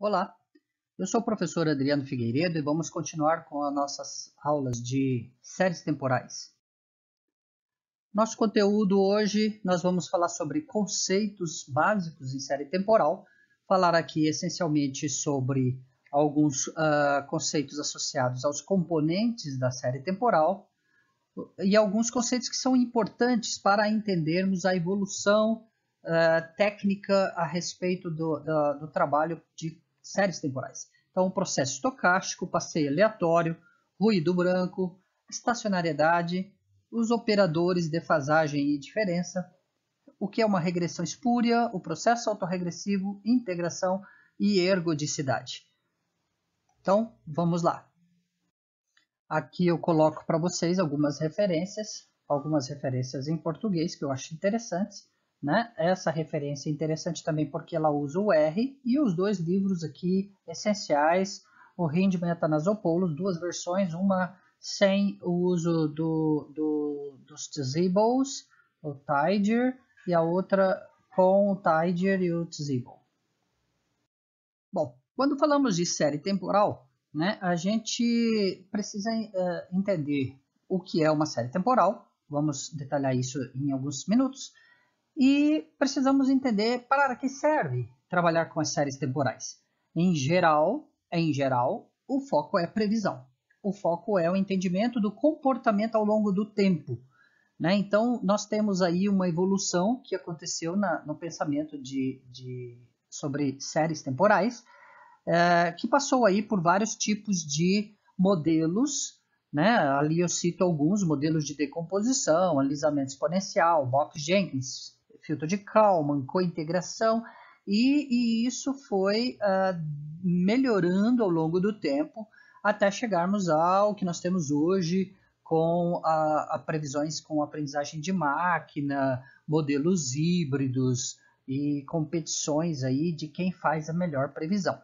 Olá, eu sou o professor Adriano Figueiredo e vamos continuar com as nossas aulas de séries temporais. Nosso conteúdo hoje, nós vamos falar sobre conceitos básicos em série temporal, falar aqui essencialmente sobre alguns conceitos associados aos componentes da série temporal e alguns conceitos que são importantes para entendermos a evolução técnica a respeito do trabalho de séries temporais. Então, o processo estocástico, passeio aleatório, ruído branco, estacionariedade, os operadores, defasagem e diferença, o que é uma regressão espúria, o processo autorregressivo, integração e ergodicidade. Então, vamos lá. Aqui eu coloco para vocês algumas referências em português que eu acho interessantes. Né? Essa referência é interessante também porque ela usa o R e os dois livros aqui essenciais, o Hindman e Athanasopoulos, duas versões, uma sem o uso dos Tzibbles, o Teiger, e a outra com o Teiger e o Tzibble. Bom, quando falamos de série temporal, né, a gente precisa entender o que é uma série temporal, vamos detalhar isso em alguns minutos, e precisamos entender para que serve trabalhar com as séries temporais. Em geral, o foco é previsão. O foco é o entendimento do comportamento ao longo do tempo. Né? Então, nós temos aí uma evolução que aconteceu no pensamento sobre séries temporais, que passou aí por vários tipos de modelos. Né? Ali eu cito alguns modelos de decomposição, alisamento exponencial, Box-Jenkins, filtro de Kalman, cointegração, e isso foi melhorando ao longo do tempo até chegarmos ao que nós temos hoje com previsões com aprendizagem de máquina, modelos híbridos e competições aí de quem faz a melhor previsão.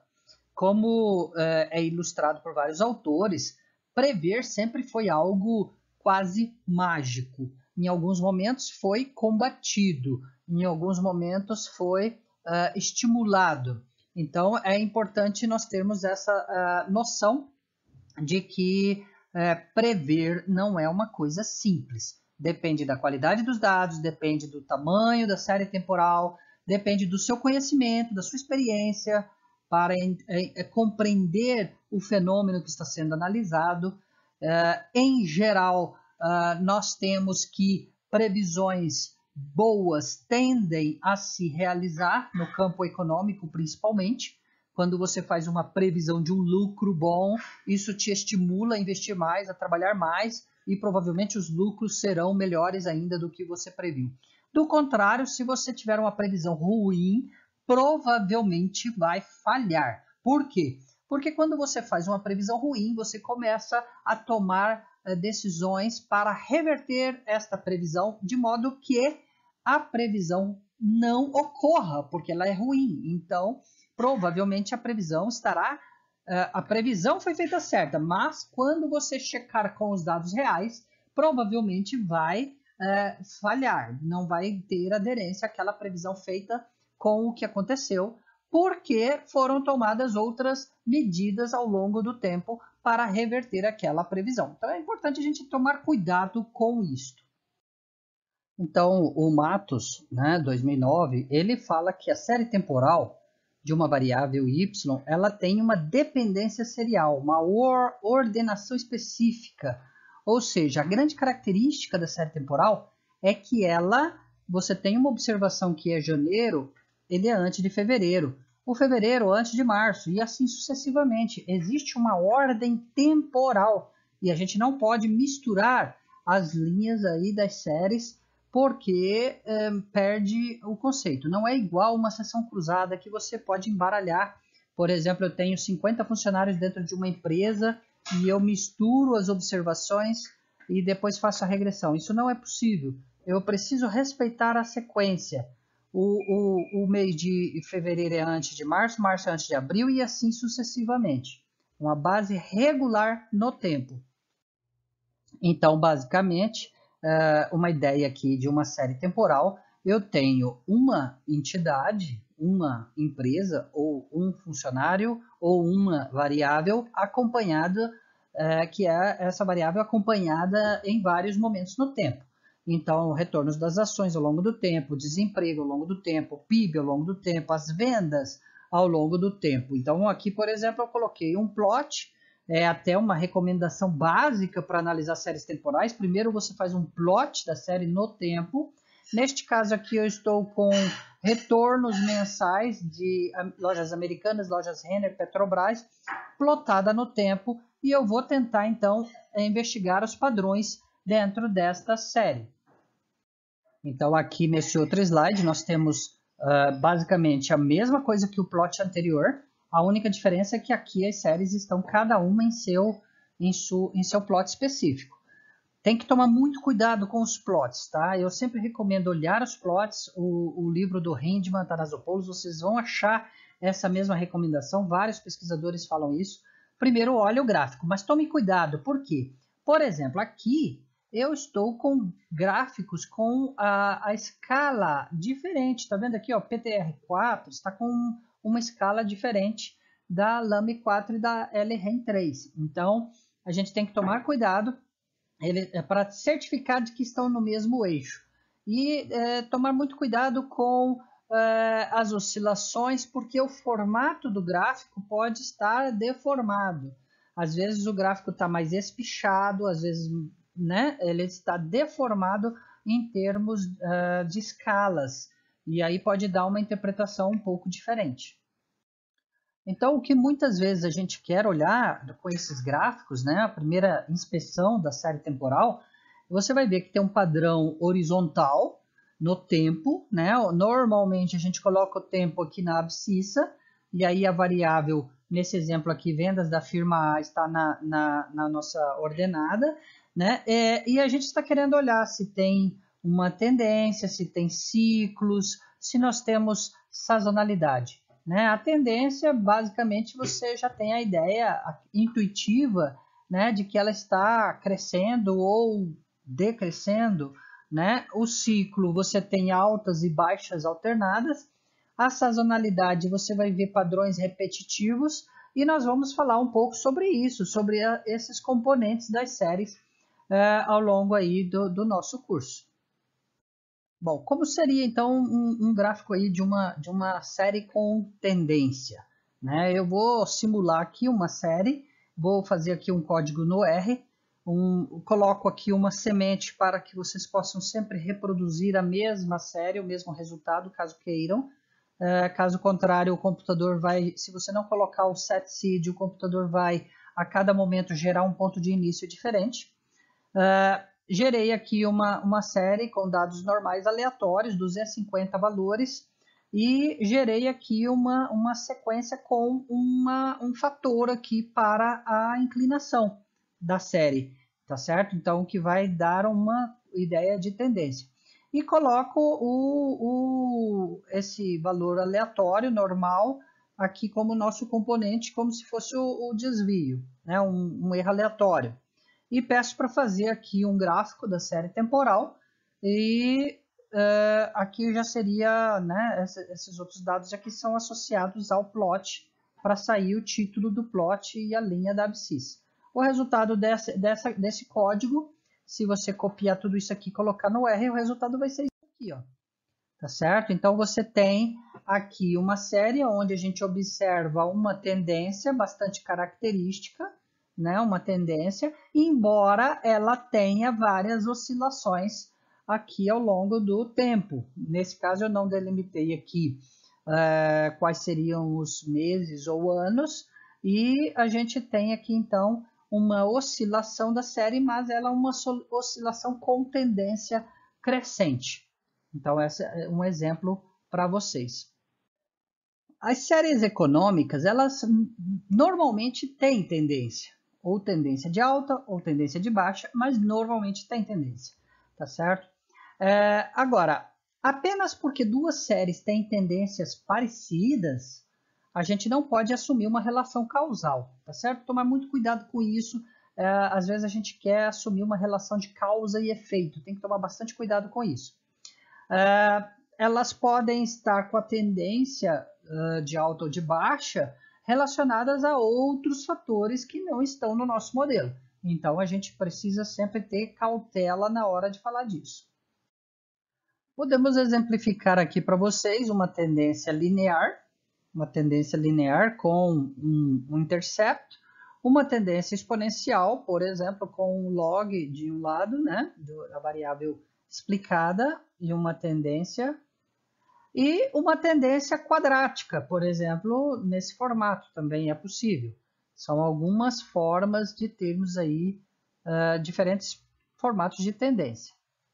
Como é ilustrado por vários autores, prever sempre foi algo quase mágico. Em alguns momentos foi combatido, em alguns momentos foi estimulado. Então, é importante nós termos essa noção de que prever não é uma coisa simples. Depende da qualidade dos dados, depende do tamanho da série temporal, depende do seu conhecimento, da sua experiência, para compreender o fenômeno que está sendo analisado. Em geral, nós temos que previsões boas tendem a se realizar no campo econômico, principalmente. Quando você faz uma previsão de um lucro bom, isso te estimula a investir mais, a trabalhar mais, e provavelmente os lucros serão melhores ainda do que você previu. Do contrário, se você tiver uma previsão ruim, provavelmente vai falhar. Por quê? Porque quando você faz uma previsão ruim, você começa a tomar decisões para reverter esta previsão, de modo que a previsão não ocorra, porque ela é ruim. Então, provavelmente a previsão estará... a previsão foi feita certa, mas quando você checar com os dados reais, provavelmente vai falhar, não vai ter aderência àquela previsão feita com o que aconteceu, porque foram tomadas outras medidas ao longo do tempo para reverter aquela previsão. Então é importante a gente tomar cuidado com isto. Então o Matos, 2009, ele fala que a série temporal de uma variável y, ela tem uma dependência serial, uma ordenação específica. Ou seja, a grande característica da série temporal é que você tem uma observação que é janeiro, ele é antes de fevereiro, o fevereiro antes de março, e assim sucessivamente. Existe uma ordem temporal, e a gente não pode misturar as linhas aí das séries, porque perde o conceito. Não é igual uma seção cruzada que você pode embaralhar. Por exemplo, eu tenho 50 funcionários dentro de uma empresa e eu misturo as observações e depois faço a regressão. Isso não é possível. Eu preciso respeitar a sequência. O mês de fevereiro é antes de março, março é antes de abril e assim sucessivamente. Uma base regular no tempo. Então, basicamente, uma ideia aqui de uma série temporal, eu tenho uma entidade, uma empresa, ou um funcionário, ou uma variável acompanhada, que é essa variável acompanhada em vários momentos no tempo. Então, retornos das ações ao longo do tempo, desemprego ao longo do tempo, PIB ao longo do tempo, as vendas ao longo do tempo. Então, aqui, por exemplo, eu coloquei um plot, até uma recomendação básica para analisar séries temporais. Primeiro, você faz um plot da série no tempo. Neste caso aqui, eu estou com retornos mensais de lojas americanas, lojas Renner, Petrobras, plotada no tempo, e eu vou tentar, então, investigar os padrões dentro desta série. Então, aqui nesse outro slide, nós temos basicamente a mesma coisa que o plot anterior. A única diferença é que aqui as séries estão cada uma em seu plot específico. Tem que tomar muito cuidado com os plots, tá? Eu sempre recomendo olhar os plots. O livro do Hindman, Thanasopoulos, vocês vão achar essa mesma recomendação. Vários pesquisadores falam isso. Primeiro, olhe o gráfico, mas tome cuidado. Por quê? Por exemplo, aqui eu estou com gráficos com a escala diferente. Tá vendo aqui, ó, PTR4 está com uma escala diferente da LAME4 e da LREM3. Então, a gente tem que tomar cuidado para certificar de que estão no mesmo eixo. E tomar muito cuidado com as oscilações, porque o formato do gráfico pode estar deformado. Às vezes o gráfico está mais espichado, às vezes, né, ele está deformado em termos de escalas. E aí pode dar uma interpretação um pouco diferente. Então, o que muitas vezes a gente quer olhar com esses gráficos, né, a primeira inspeção da série temporal, você vai ver que tem um padrão horizontal no tempo, né? Normalmente a gente coloca o tempo aqui na abscissa, e aí a variável, nesse exemplo aqui, vendas da firma A está na nossa ordenada, né? E a gente está querendo olhar se tem uma tendência, se tem ciclos, se nós temos sazonalidade. Né? A tendência, basicamente, você já tem a ideia intuitiva, né, de que ela está crescendo ou decrescendo. Né? O ciclo, você tem altas e baixas alternadas. A sazonalidade, você vai ver padrões repetitivos. E nós vamos falar um pouco sobre isso, sobre esses componentes das séries ao longo aí do nosso curso. Bom, como seria então um gráfico aí de uma série com tendência? Né? Eu vou simular aqui uma série, vou fazer aqui um código no R, coloco aqui uma semente para que vocês possam sempre reproduzir a mesma série, o mesmo resultado, caso queiram. Caso contrário, o computador vai, se você não colocar o set seed, o computador vai a cada momento gerar um ponto de início diferente. Gerei aqui uma série com dados normais aleatórios, 250 valores, e gerei aqui uma sequência com um fator aqui para a inclinação da série, tá certo? Então, que vai dar uma ideia de tendência. E coloco esse valor aleatório normal aqui como nosso componente, como se fosse o desvio, né? um erro aleatório. E peço para fazer aqui um gráfico da série temporal e aqui já seria, né, esses outros dados aqui são associados ao plot para sair o título do plot e a linha da abscissa. O resultado desse código, se você copiar tudo isso aqui e colocar no R, o resultado vai ser isso aqui, ó. Tá certo? Então você tem aqui uma série onde a gente observa uma tendência bastante característica, né, uma tendência, embora ela tenha várias oscilações aqui ao longo do tempo. Nesse caso, eu não delimitei aqui quais seriam os meses ou anos, e a gente tem aqui, então, uma oscilação da série, mas ela é uma oscilação com tendência crescente. Então, esse é um exemplo para vocês. As séries econômicas, elas normalmente têm tendência, ou tendência de alta ou tendência de baixa, mas normalmente tem tendência, tá certo? Agora, apenas porque duas séries têm tendências parecidas, a gente não pode assumir uma relação causal, tá certo? Tomar muito cuidado com isso. Às vezes a gente quer assumir uma relação de causa e efeito, tem que tomar bastante cuidado com isso. elas podem estar com a tendência de alta ou de baixa relacionadas a outros fatores que não estão no nosso modelo. Então, a gente precisa sempre ter cautela na hora de falar disso. Podemos exemplificar aqui para vocês uma tendência linear com um intercepto, uma tendência exponencial, por exemplo, com um log de um lado, né, da variável explicada, e uma tendência quadrática, por exemplo, nesse formato também é possível. São algumas formas de termos aí diferentes formatos de tendência.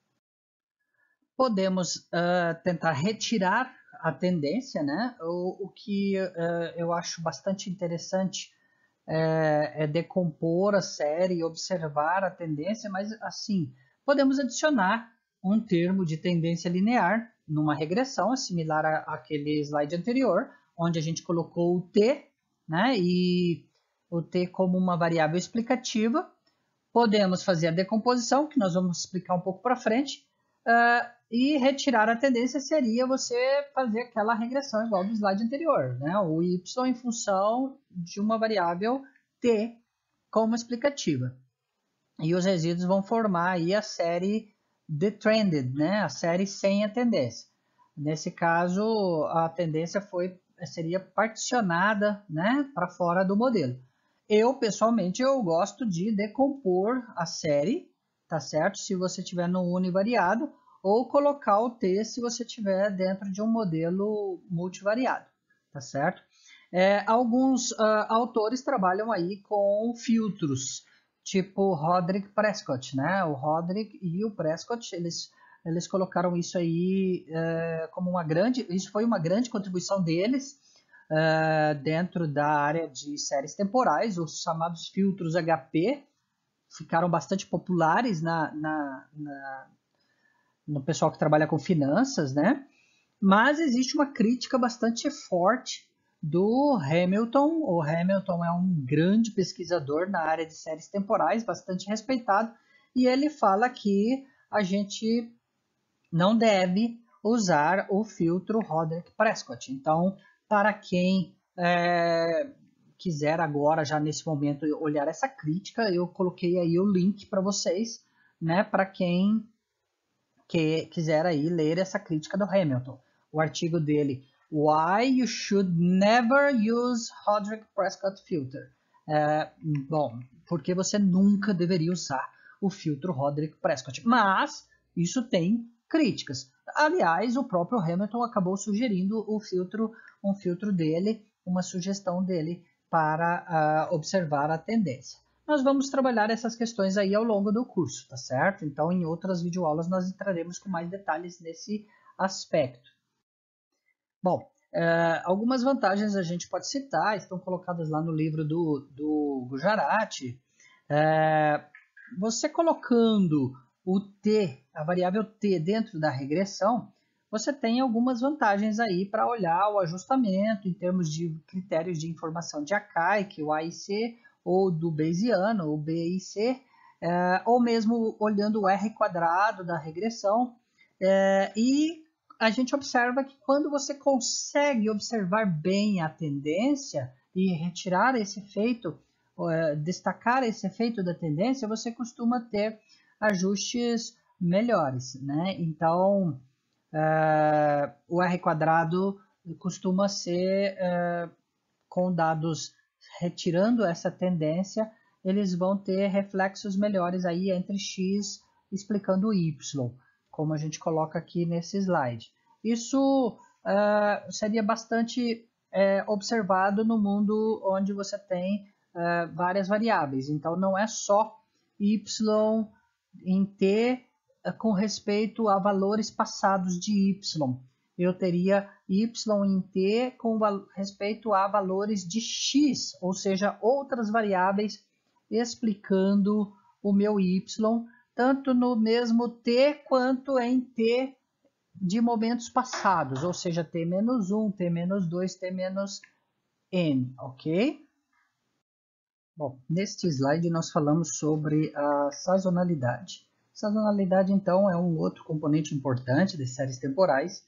Podemos tentar retirar a tendência, né? O que eu acho bastante interessante é decompor a série e observar a tendência, mas assim, podemos adicionar um termo de tendência linear numa regressão, similar àquele slide anterior, onde a gente colocou o t, né? E o t como uma variável explicativa. Podemos fazer a decomposição, que nós vamos explicar um pouco para frente, e retirar a tendência seria você fazer aquela regressão igual do slide anterior, né? O y em função de uma variável t como explicativa. E os resíduos vão formar aí a série detrended, né? A série sem a tendência. Nesse caso, a tendência seria particionada, né, para fora do modelo. Pessoalmente, eu gosto de decompor a série, tá certo? Se você tiver no univariado, ou colocar o t se você tiver dentro de um modelo multivariado, tá certo? Alguns autores trabalham aí com filtros, tipo Roderick Prescott, né? O Roderick e o Prescott, eles colocaram isso aí como isso foi uma grande contribuição deles dentro da área de séries temporais. Os chamados filtros HP ficaram bastante populares no pessoal que trabalha com finanças, né? Mas existe uma crítica bastante forte do Hamilton. O Hamilton é um grande pesquisador na área de séries temporais, bastante respeitado, e ele fala que a gente não deve usar o filtro Roderick-Prescott. Então, para quem quiser agora, já nesse momento, olhar essa crítica, eu coloquei aí o link para vocês, né, para quem quiser aí ler essa crítica do Hamilton. O artigo dele, Why You Should Never Use Roderick-Prescott Filter. Bom, porque você nunca deveria usar o filtro Roderick-Prescott. Mas isso tem críticas. Aliás, o próprio Hamilton acabou sugerindo um filtro dele, uma sugestão dele para observar a tendência. Nós vamos trabalhar essas questões aí ao longo do curso, tá certo? Então, em outras videoaulas, nós entraremos com mais detalhes nesse aspecto. Bom, algumas vantagens a gente pode citar, estão colocadas lá no livro do Gujarati. Você colocando o t, a variável t dentro da regressão, você tem algumas vantagens aí para olhar o ajustamento em termos de critérios de informação de Akai, o AIC, ou do Bayesiano, o BIC, ou mesmo olhando o R quadrado da regressão. E a gente observa que quando você consegue observar bem a tendência e retirar esse efeito, destacar esse efeito da tendência, você costuma ter ajustes melhores, né? Então, o R quadrado costuma ser com dados retirando essa tendência, eles vão ter reflexos melhores aí entre x explicando y, como a gente coloca aqui nesse slide. Isso seria bastante observado no mundo onde você tem várias variáveis. Então, não é só y em t com respeito a valores passados de y. Eu teria y em t com respeito a valores de x, ou seja, outras variáveis explicando o meu y, tanto no mesmo t quanto em t de momentos passados, ou seja, t-1, t-2, t-n, ok? Bom, neste slide nós falamos sobre a sazonalidade. Sazonalidade, então, é um outro componente importante das séries temporais.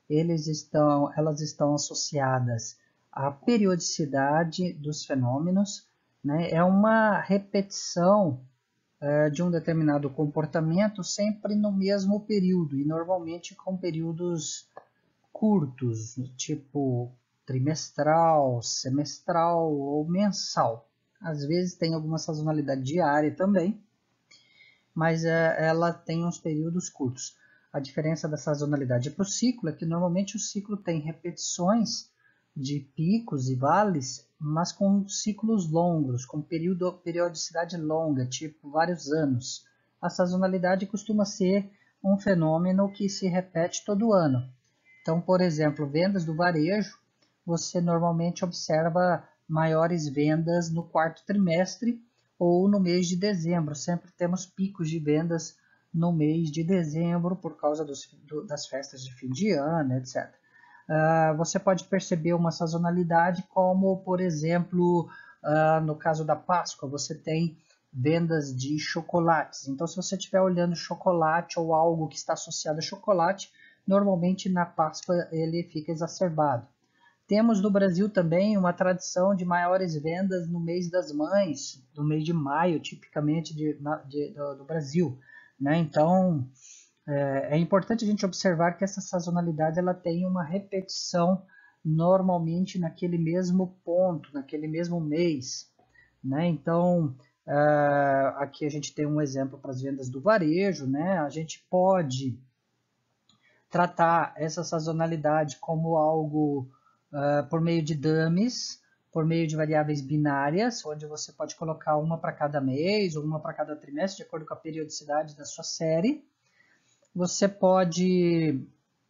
elas estão associadas à periodicidade dos fenômenos, né? É uma repetição de um determinado comportamento sempre no mesmo período, e normalmente com períodos curtos, tipo trimestral, semestral ou mensal. Às vezes tem alguma sazonalidade diária também, mas ela tem uns períodos curtos. A diferença da sazonalidade para o ciclo é que normalmente o ciclo tem repetições de picos e vales, mas com ciclos longos, com periodicidade longa, tipo vários anos. A sazonalidade costuma ser um fenômeno que se repete todo ano. Então, por exemplo, vendas do varejo, você normalmente observa maiores vendas no quarto trimestre ou no mês de dezembro. Sempre temos picos de vendas no mês de dezembro por causa das festas de fim de ano, etc. Você pode perceber uma sazonalidade como, por exemplo, no caso da Páscoa, você tem vendas de chocolates. Então, se você estiver olhando chocolate ou algo que está associado a chocolate, normalmente na Páscoa ele fica exacerbado. Temos no Brasil também uma tradição de maiores vendas no mês das mães, no mês de maio, tipicamente do Brasil, né? Então, é importante a gente observar que essa sazonalidade ela tem uma repetição normalmente naquele mesmo ponto, naquele mesmo mês, né? Então, aqui a gente tem um exemplo para as vendas do varejo, né? A gente pode tratar essa sazonalidade como algo por meio de dummies, por meio de variáveis binárias, onde você pode colocar uma para cada mês ou uma para cada trimestre, de acordo com a periodicidade da sua série. Você pode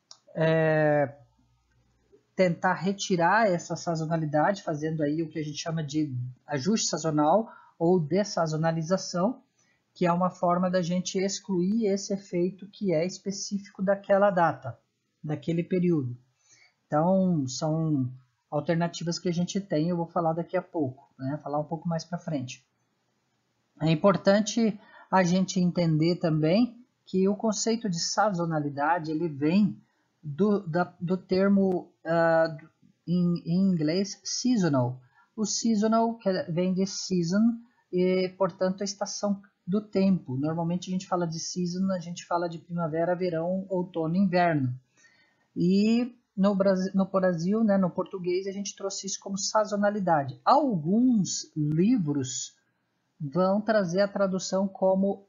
tentar retirar essa sazonalidade, fazendo aí o que a gente chama de ajuste sazonal ou dessazonalização, que é uma forma da gente excluir esse efeito que é específico daquela data, daquele período. Então, são alternativas que a gente tem, eu vou falar daqui a pouco, né? Falar um pouco mais para frente. É importante a gente entender também que o conceito de sazonalidade ele vem do termo em inglês seasonal. O seasonal vem de season e, portanto, a estação do tempo. Normalmente a gente fala de season, a gente fala de primavera, verão, outono, inverno. E no Brasil, né, no português, a gente trouxe isso como sazonalidade. Alguns livros vão trazer a tradução como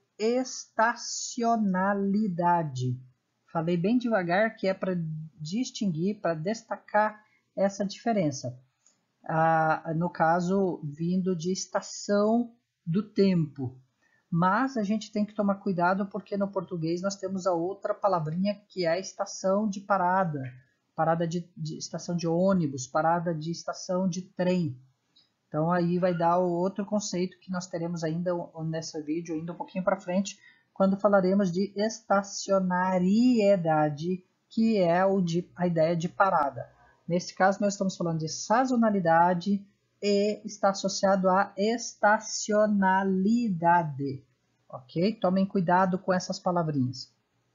estacionalidade. Falei bem devagar que é para distinguir, para destacar essa diferença. No caso, vindo de estação do tempo. Mas a gente tem que tomar cuidado porque no português nós temos a outra palavrinha que é a estação de parada. Parada de estação de ônibus, parada de estação de trem. Então aí vai dar o outro conceito que nós teremos ainda nesse vídeo, ainda um pouquinho para frente, quando falaremos de estacionariedade, que é a ideia de parada. Nesse caso nós estamos falando de sazonalidade e está associado à estacionalidade, ok? Tomem cuidado com essas palavrinhas.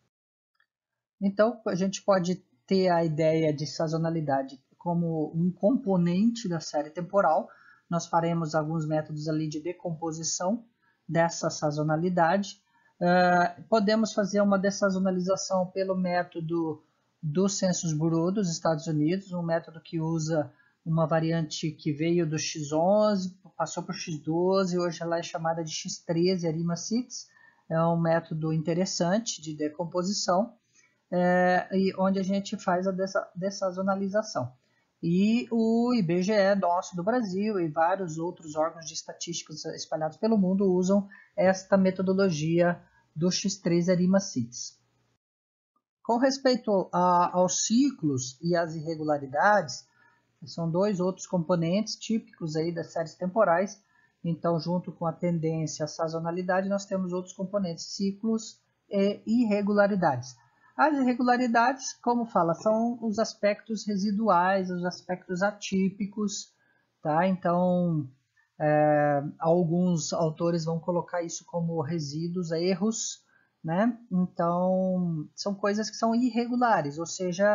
Então a gente pode ter a ideia de sazonalidade como um componente da série temporal. Nós faremos alguns métodos ali de decomposição dessa sazonalidade. Podemos fazer uma dessazonalização pelo método do Census Bureau dos Estados Unidos, um método que usa uma variante que veio do X11, passou para o X12, hoje ela é chamada de X13, Arima Cities. É um método interessante de decomposição, onde a gente faz a dessazonalização. E o IBGE nosso do Brasil e vários outros órgãos de estatísticos espalhados pelo mundo usam esta metodologia do X3 Arima Cities. Com respeito aos ciclos e às irregularidades, são dois outros componentes típicos aí das séries temporais. Então, junto com a tendência à sazonalidade, nós temos outros componentes, ciclos e irregularidades. As irregularidades, como fala, são os aspectos residuais, os aspectos atípicos, tá? Então, alguns autores vão colocar isso como resíduos, erros, né? Então, são coisas que são irregulares, ou seja,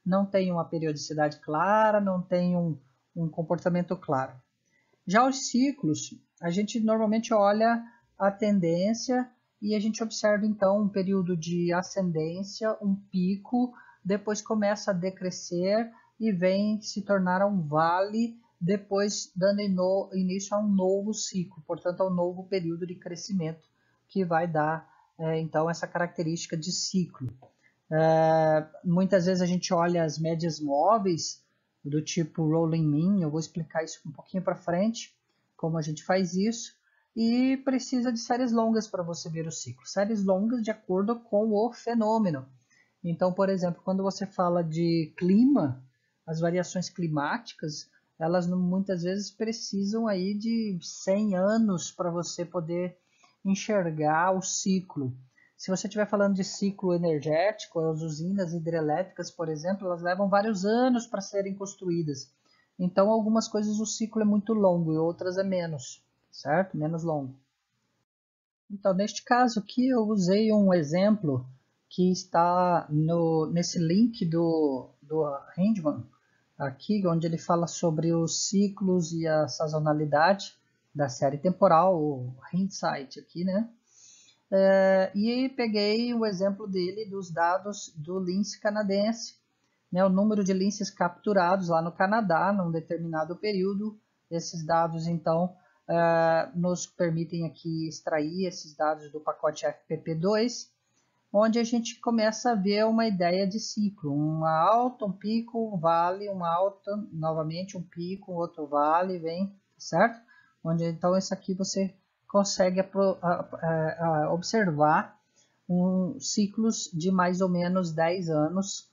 não tem uma periodicidade clara, não tem um comportamento claro. Já os ciclos, a gente normalmente olha a tendência e a gente observa então um período de ascendência, um pico, depois começa a decrescer e vem se tornar um vale, depois dando início a um novo ciclo, portanto a um novo período de crescimento que vai dar então essa característica de ciclo. Muitas vezes a gente olha as médias móveis do tipo Rolling Mean, eu vou explicar isso um pouquinho para frente, como a gente faz isso, e precisa de séries longas para você ver o ciclo. Séries longas de acordo com o fenômeno. Então, por exemplo, quando você fala de clima, as variações climáticas, elas muitas vezes precisam aí de 100 anos para você poder enxergar o ciclo. Se você estiver falando de ciclo energético, as usinas hidrelétricas, por exemplo, elas levam vários anos para serem construídas. Então, algumas coisas o ciclo é muito longo e outras é menos, certo? Menos longo. Então, neste caso aqui, eu usei um exemplo que está nesse link do Hindman, aqui, onde ele fala sobre os ciclos e a sazonalidade da série temporal, o Hindsight aqui, né? E peguei o exemplo dele dos dados do lince canadense, né, o número de linces capturados lá no Canadá num determinado período. Esses dados, então, nos permitem aqui extrair esses dados do pacote FPP2, onde a gente começa a ver uma ideia de ciclo, uma alta, um pico, um vale, uma alta, novamente um pico, um outro vale, vem, certo? Onde então isso aqui você consegue observar ciclos de mais ou menos 10 anos.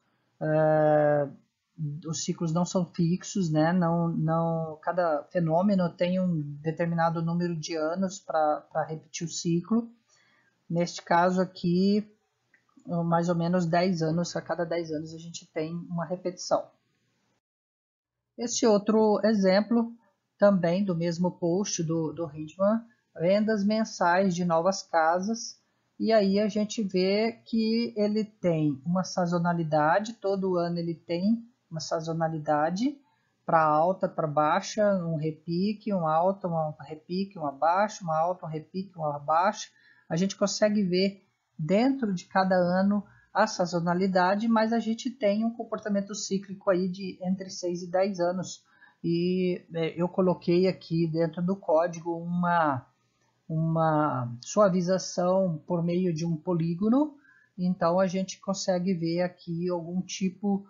Os ciclos não são fixos, né? Cada fenômeno tem um determinado número de anos para repetir o ciclo. Neste caso aqui, mais ou menos 10 anos, a cada 10 anos a gente tem uma repetição. Esse outro exemplo, também do mesmo post do Hindman, vendas mensais de novas casas, e aí a gente vê que ele tem uma sazonalidade, todo ano ele tem uma sazonalidade para alta, para baixa, um repique, um alta, um repique, uma baixa, uma alta, um repique, uma baixa. A gente consegue ver dentro de cada ano a sazonalidade, mas a gente tem um comportamento cíclico aí de entre 6 e 10 anos. E eu coloquei aqui dentro do código uma suavização por meio de um polígono, então a gente consegue ver aqui algum tipo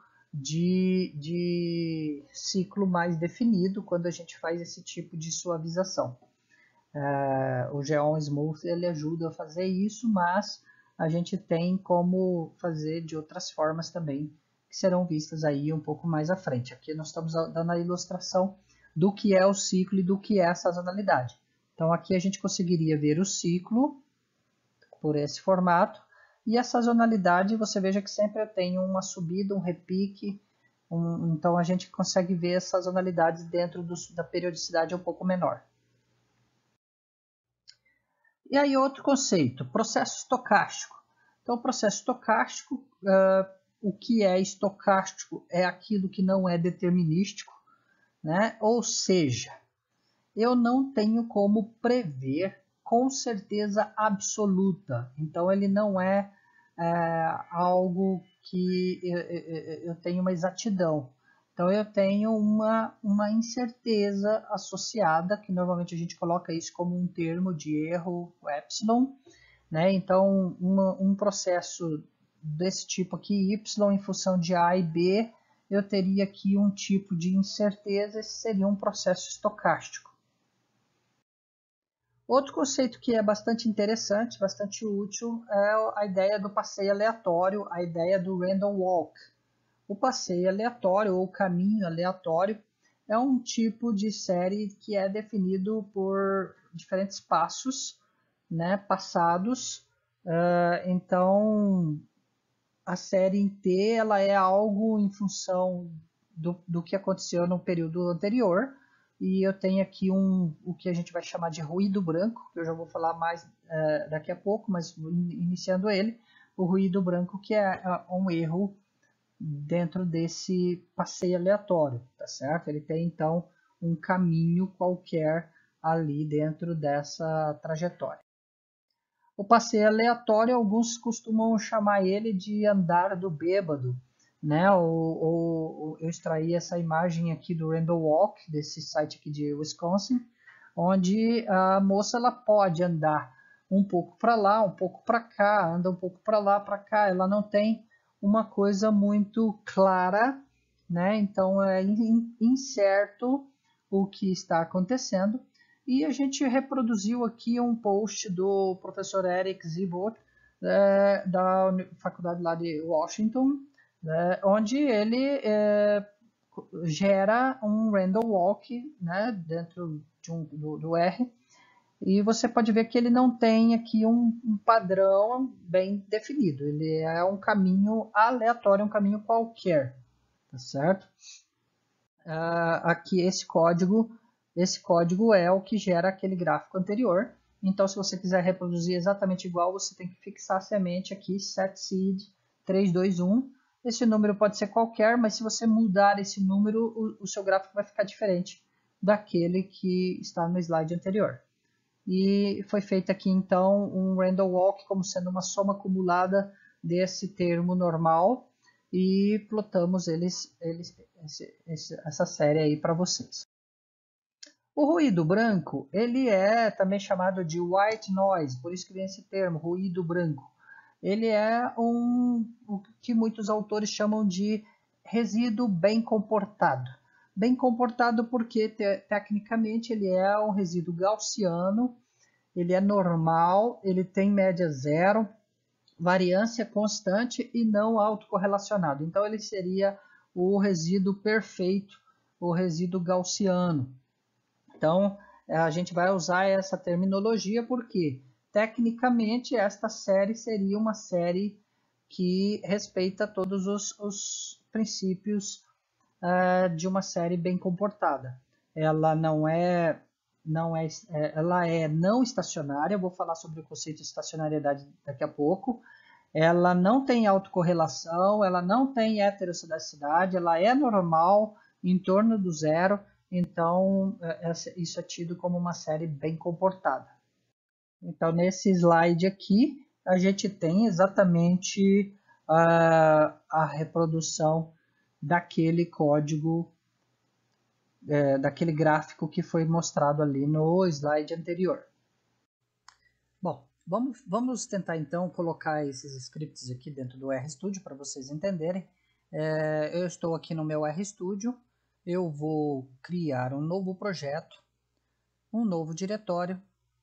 de ciclo mais definido quando a gente faz esse tipo de suavização. O Geom Smooth ele ajuda a fazer isso, mas a gente tem como fazer de outras formas também, que serão vistas aí um pouco mais à frente. Aqui nós estamos dando a ilustração do que é o ciclo e do que é a sazonalidade. Então aqui a gente conseguiria ver o ciclo por esse formato, e a sazonalidade você veja que sempre eu tenho uma subida, um repique, então a gente consegue ver as sazonalidades dentro da periodicidade um pouco menor. E aí outro conceito, processo estocástico. Então o processo estocástico, o que é estocástico é aquilo que não é determinístico, né? Ou seja, eu não tenho como prever com certeza absoluta. Então ele não é algo que eu tenho uma exatidão. Então eu tenho uma incerteza associada, que normalmente a gente coloca isso como um termo de erro, epsilon, né? Então um processo desse tipo aqui, y em função de A e B, eu teria aqui um tipo de incerteza, esse seria um processo estocástico. Outro conceito que é bastante interessante, bastante útil, é a ideia do passeio aleatório, a ideia do random walk. O passeio aleatório ou caminho aleatório é um tipo de série que é definido por diferentes passos, né, passados. Então, a série em T ela é algo em função do que aconteceu no período anterior. E eu tenho aqui o que a gente vai chamar de ruído branco, que eu já vou falar mais daqui a pouco, mas iniciando ele, o ruído branco que é um erro dentro desse passeio aleatório, tá certo? Ele tem então um caminho qualquer ali dentro dessa trajetória. O passeio aleatório, alguns costumam chamar ele de andar do bêbado, né? Eu extraí essa imagem aqui do Randall Walk, desse site aqui de Wisconsin, onde a moça ela pode andar um pouco para lá, um pouco para cá, anda um pouco para lá, para cá. Ela não tem uma coisa muito clara, né? Então é incerto o que está acontecendo. E a gente reproduziu aqui um post do professor Eric Zivold, da faculdade lá de Washington, onde ele gera um random walk, né, dentro do R, e você pode ver que ele não tem aqui um padrão bem definido, ele é um caminho aleatório, um caminho qualquer, tá certo? Aqui esse código é o que gera aquele gráfico anterior. Então, se você quiser reproduzir exatamente igual, você tem que fixar a semente aqui, setSeed 321. Esse número pode ser qualquer, mas se você mudar esse número, o seu gráfico vai ficar diferente daquele que está no slide anterior. E foi feito aqui, então, um random walk como sendo uma soma acumulada desse termo normal e plotamos essa série aí para vocês. O ruído branco, ele é também chamado de white noise, por isso que vem esse termo, ruído branco. Ele é o que muitos autores chamam de resíduo bem comportado. Bem comportado porque, tecnicamente, ele é um resíduo gaussiano, ele é normal, ele tem média zero, variância constante e não autocorrelacionado. Então, ele seria o resíduo perfeito, o resíduo gaussiano. Então, a gente vai usar essa terminologia porque, tecnicamente, esta série seria uma série que respeita todos os princípios de uma série bem comportada. Ela ela é não estacionária, eu vou falar sobre o conceito de estacionariedade daqui a pouco. Ela não tem autocorrelação, ela não tem heterossedacidade, ela é normal, em torno do zero, então isso é tido como uma série bem comportada. Então, nesse slide aqui, a gente tem exatamente a reprodução daquele código, daquele gráfico que foi mostrado ali no slide anterior. Bom, vamos tentar então colocar esses scripts aqui dentro do RStudio para vocês entenderem. Eu estou aqui no meu RStudio, eu vou criar um novo projeto, um novo diretório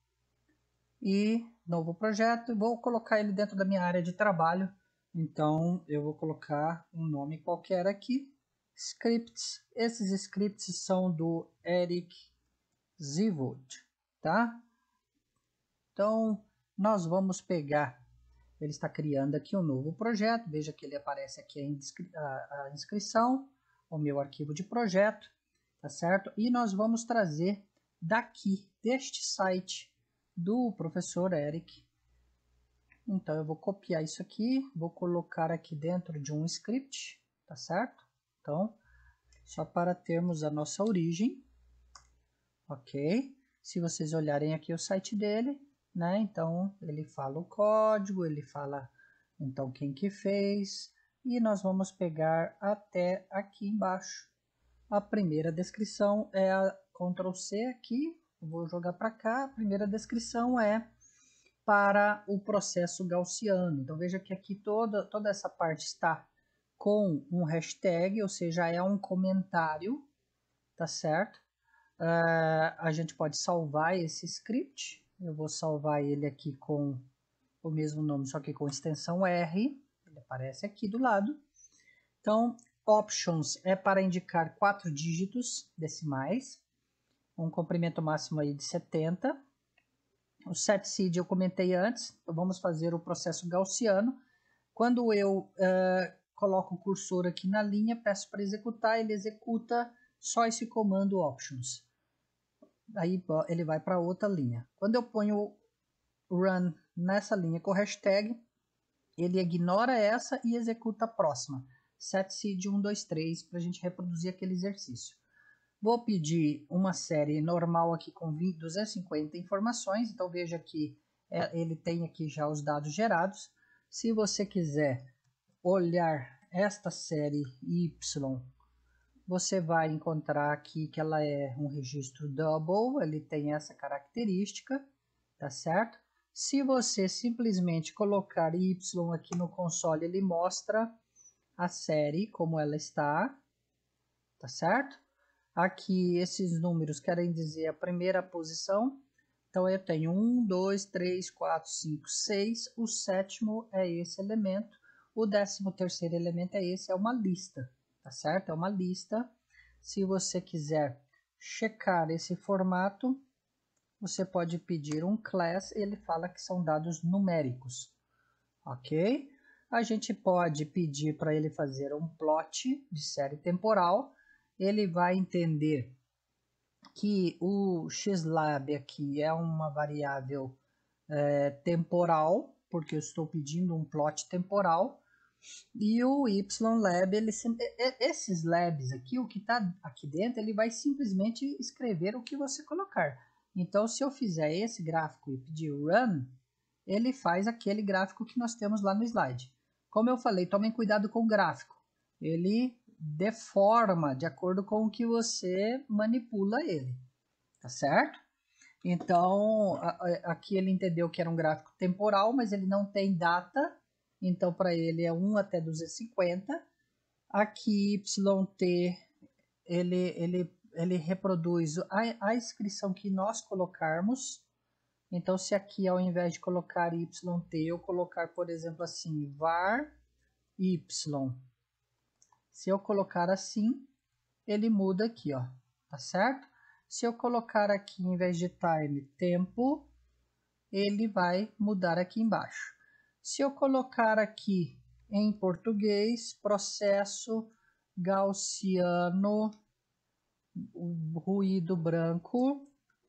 e novo projeto, vou colocar ele dentro da minha área de trabalho. Então eu vou colocar um nome qualquer aqui, scripts. Esses scripts são do Eric Zivold, tá? Então nós vamos pegar, ele está criando aqui um novo projeto, veja que ele aparece aqui a inscrição, o meu arquivo de projeto, tá certo? E nós vamos trazer daqui, deste site do professor Eric. Então eu vou copiar isso aqui, vou colocar aqui dentro de um script, tá certo? Então, só para termos a nossa origem, ok? Se vocês olharem aqui o site dele, né? Então ele fala o código, ele fala então quem que fez, e nós vamos pegar até aqui embaixo. A primeira descrição é a Ctrl C aqui, vou jogar para cá, a primeira descrição é para o processo gaussiano. Então veja que aqui toda essa parte está com um hashtag, ou seja, é um comentário, tá certo? A gente pode salvar esse script, eu vou salvar ele aqui com o mesmo nome, só que com extensão R, ele aparece aqui do lado. Então, options é para indicar 4 dígitos decimais, um comprimento máximo aí de 70. O setSeed eu comentei antes, então vamos fazer o processo gaussiano. Quando eu coloco o cursor aqui na linha, peço para executar, ele executa só esse comando options. Aí ele vai para outra linha. Quando eu ponho run nessa linha com hashtag, ele ignora essa e executa a próxima. setseed 1, 2, 3 para a gente reproduzir aquele exercício. Vou pedir uma série normal aqui com 250 informações, então veja que ele tem aqui já os dados gerados. Se você quiser olhar esta série Y, você vai encontrar aqui que ela é um registro double, ele tem essa característica, tá certo? Se você simplesmente colocar Y aqui no console, ele mostra a série como ela está, tá certo? Aqui esses números querem dizer a primeira posição, então eu tenho 1, 2, 3, 4, 5, 6, o sétimo é esse elemento, o 13º elemento é esse, é uma lista, tá certo? É uma lista. Se você quiser checar esse formato, você pode pedir um class, ele fala que são dados numéricos, ok? A gente pode pedir para ele fazer um plot de série temporal, ele vai entender que o xlab aqui é uma variável temporal, porque eu estou pedindo um plot temporal, e o ylab, esses labs aqui, o que está aqui dentro, ele vai simplesmente escrever o que você colocar. Então, se eu fizer esse gráfico e pedir run, ele faz aquele gráfico que nós temos lá no slide. Como eu falei, tomem cuidado com o gráfico. Ele deforma de acordo com o que você manipula ele, tá certo? Então, aqui ele entendeu que era um gráfico temporal, mas ele não tem data, então para ele é 1 até 250. Aqui, YT, ele reproduz a inscrição que nós colocarmos. Então, se aqui ao invés de colocar YT, eu colocar, por exemplo, assim, var y. Se eu colocar assim, ele muda aqui, ó, tá certo? Se eu colocar aqui, em vez de time, tempo, ele vai mudar aqui embaixo. Se eu colocar aqui em português, processo gaussiano, ruído branco,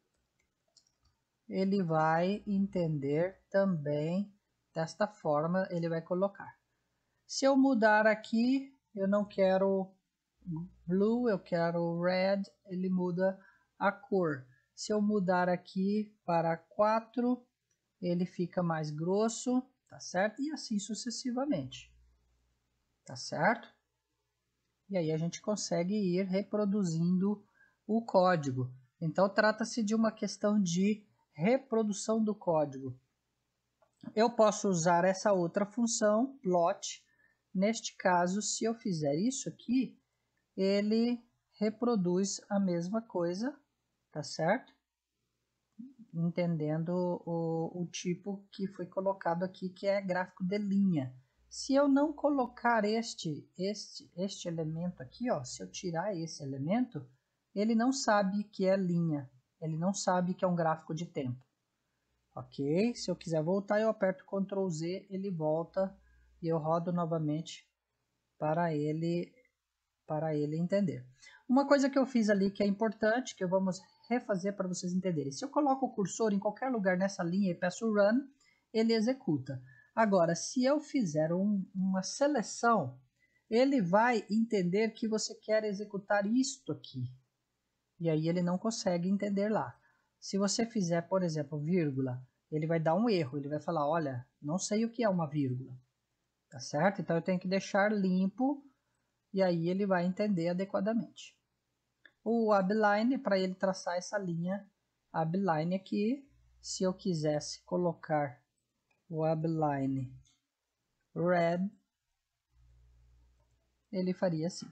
ele vai entender também desta forma, ele vai colocar. Se eu mudar aqui, eu não quero blue, eu quero red, ele muda a cor. Se eu mudar aqui para 4, ele fica mais grosso, tá certo? E assim sucessivamente, tá certo? E aí a gente consegue ir reproduzindo o código. Então trata-se de uma questão de reprodução do código. Eu posso usar essa outra função, plot. Neste caso, se eu fizer isso aqui, ele reproduz a mesma coisa, tá certo? Entendendo o tipo que foi colocado aqui, que é gráfico de linha. Se eu não colocar este elemento aqui, ó, se eu tirar esse elemento, ele não sabe que é linha, ele não sabe que é um gráfico de tempo. Ok? Se eu quiser voltar, eu aperto Ctrl Z, ele volta e eu rodo novamente para ele entender. Uma coisa que eu fiz ali que é importante, que vamos refazer para vocês entenderem. Se eu coloco o cursor em qualquer lugar nessa linha e peço run, ele executa. Agora, se eu fizer uma seleção, ele vai entender que você quer executar isto aqui. E aí ele não consegue entender lá. Se você fizer, por exemplo, vírgula, ele vai dar um erro. Ele vai falar, olha, não sei o que é uma vírgula. Tá certo? Então eu tenho que deixar limpo e aí ele vai entender adequadamente. O abline, para ele traçar essa linha abline aqui, se eu quisesse colocar o abline red, ele faria assim.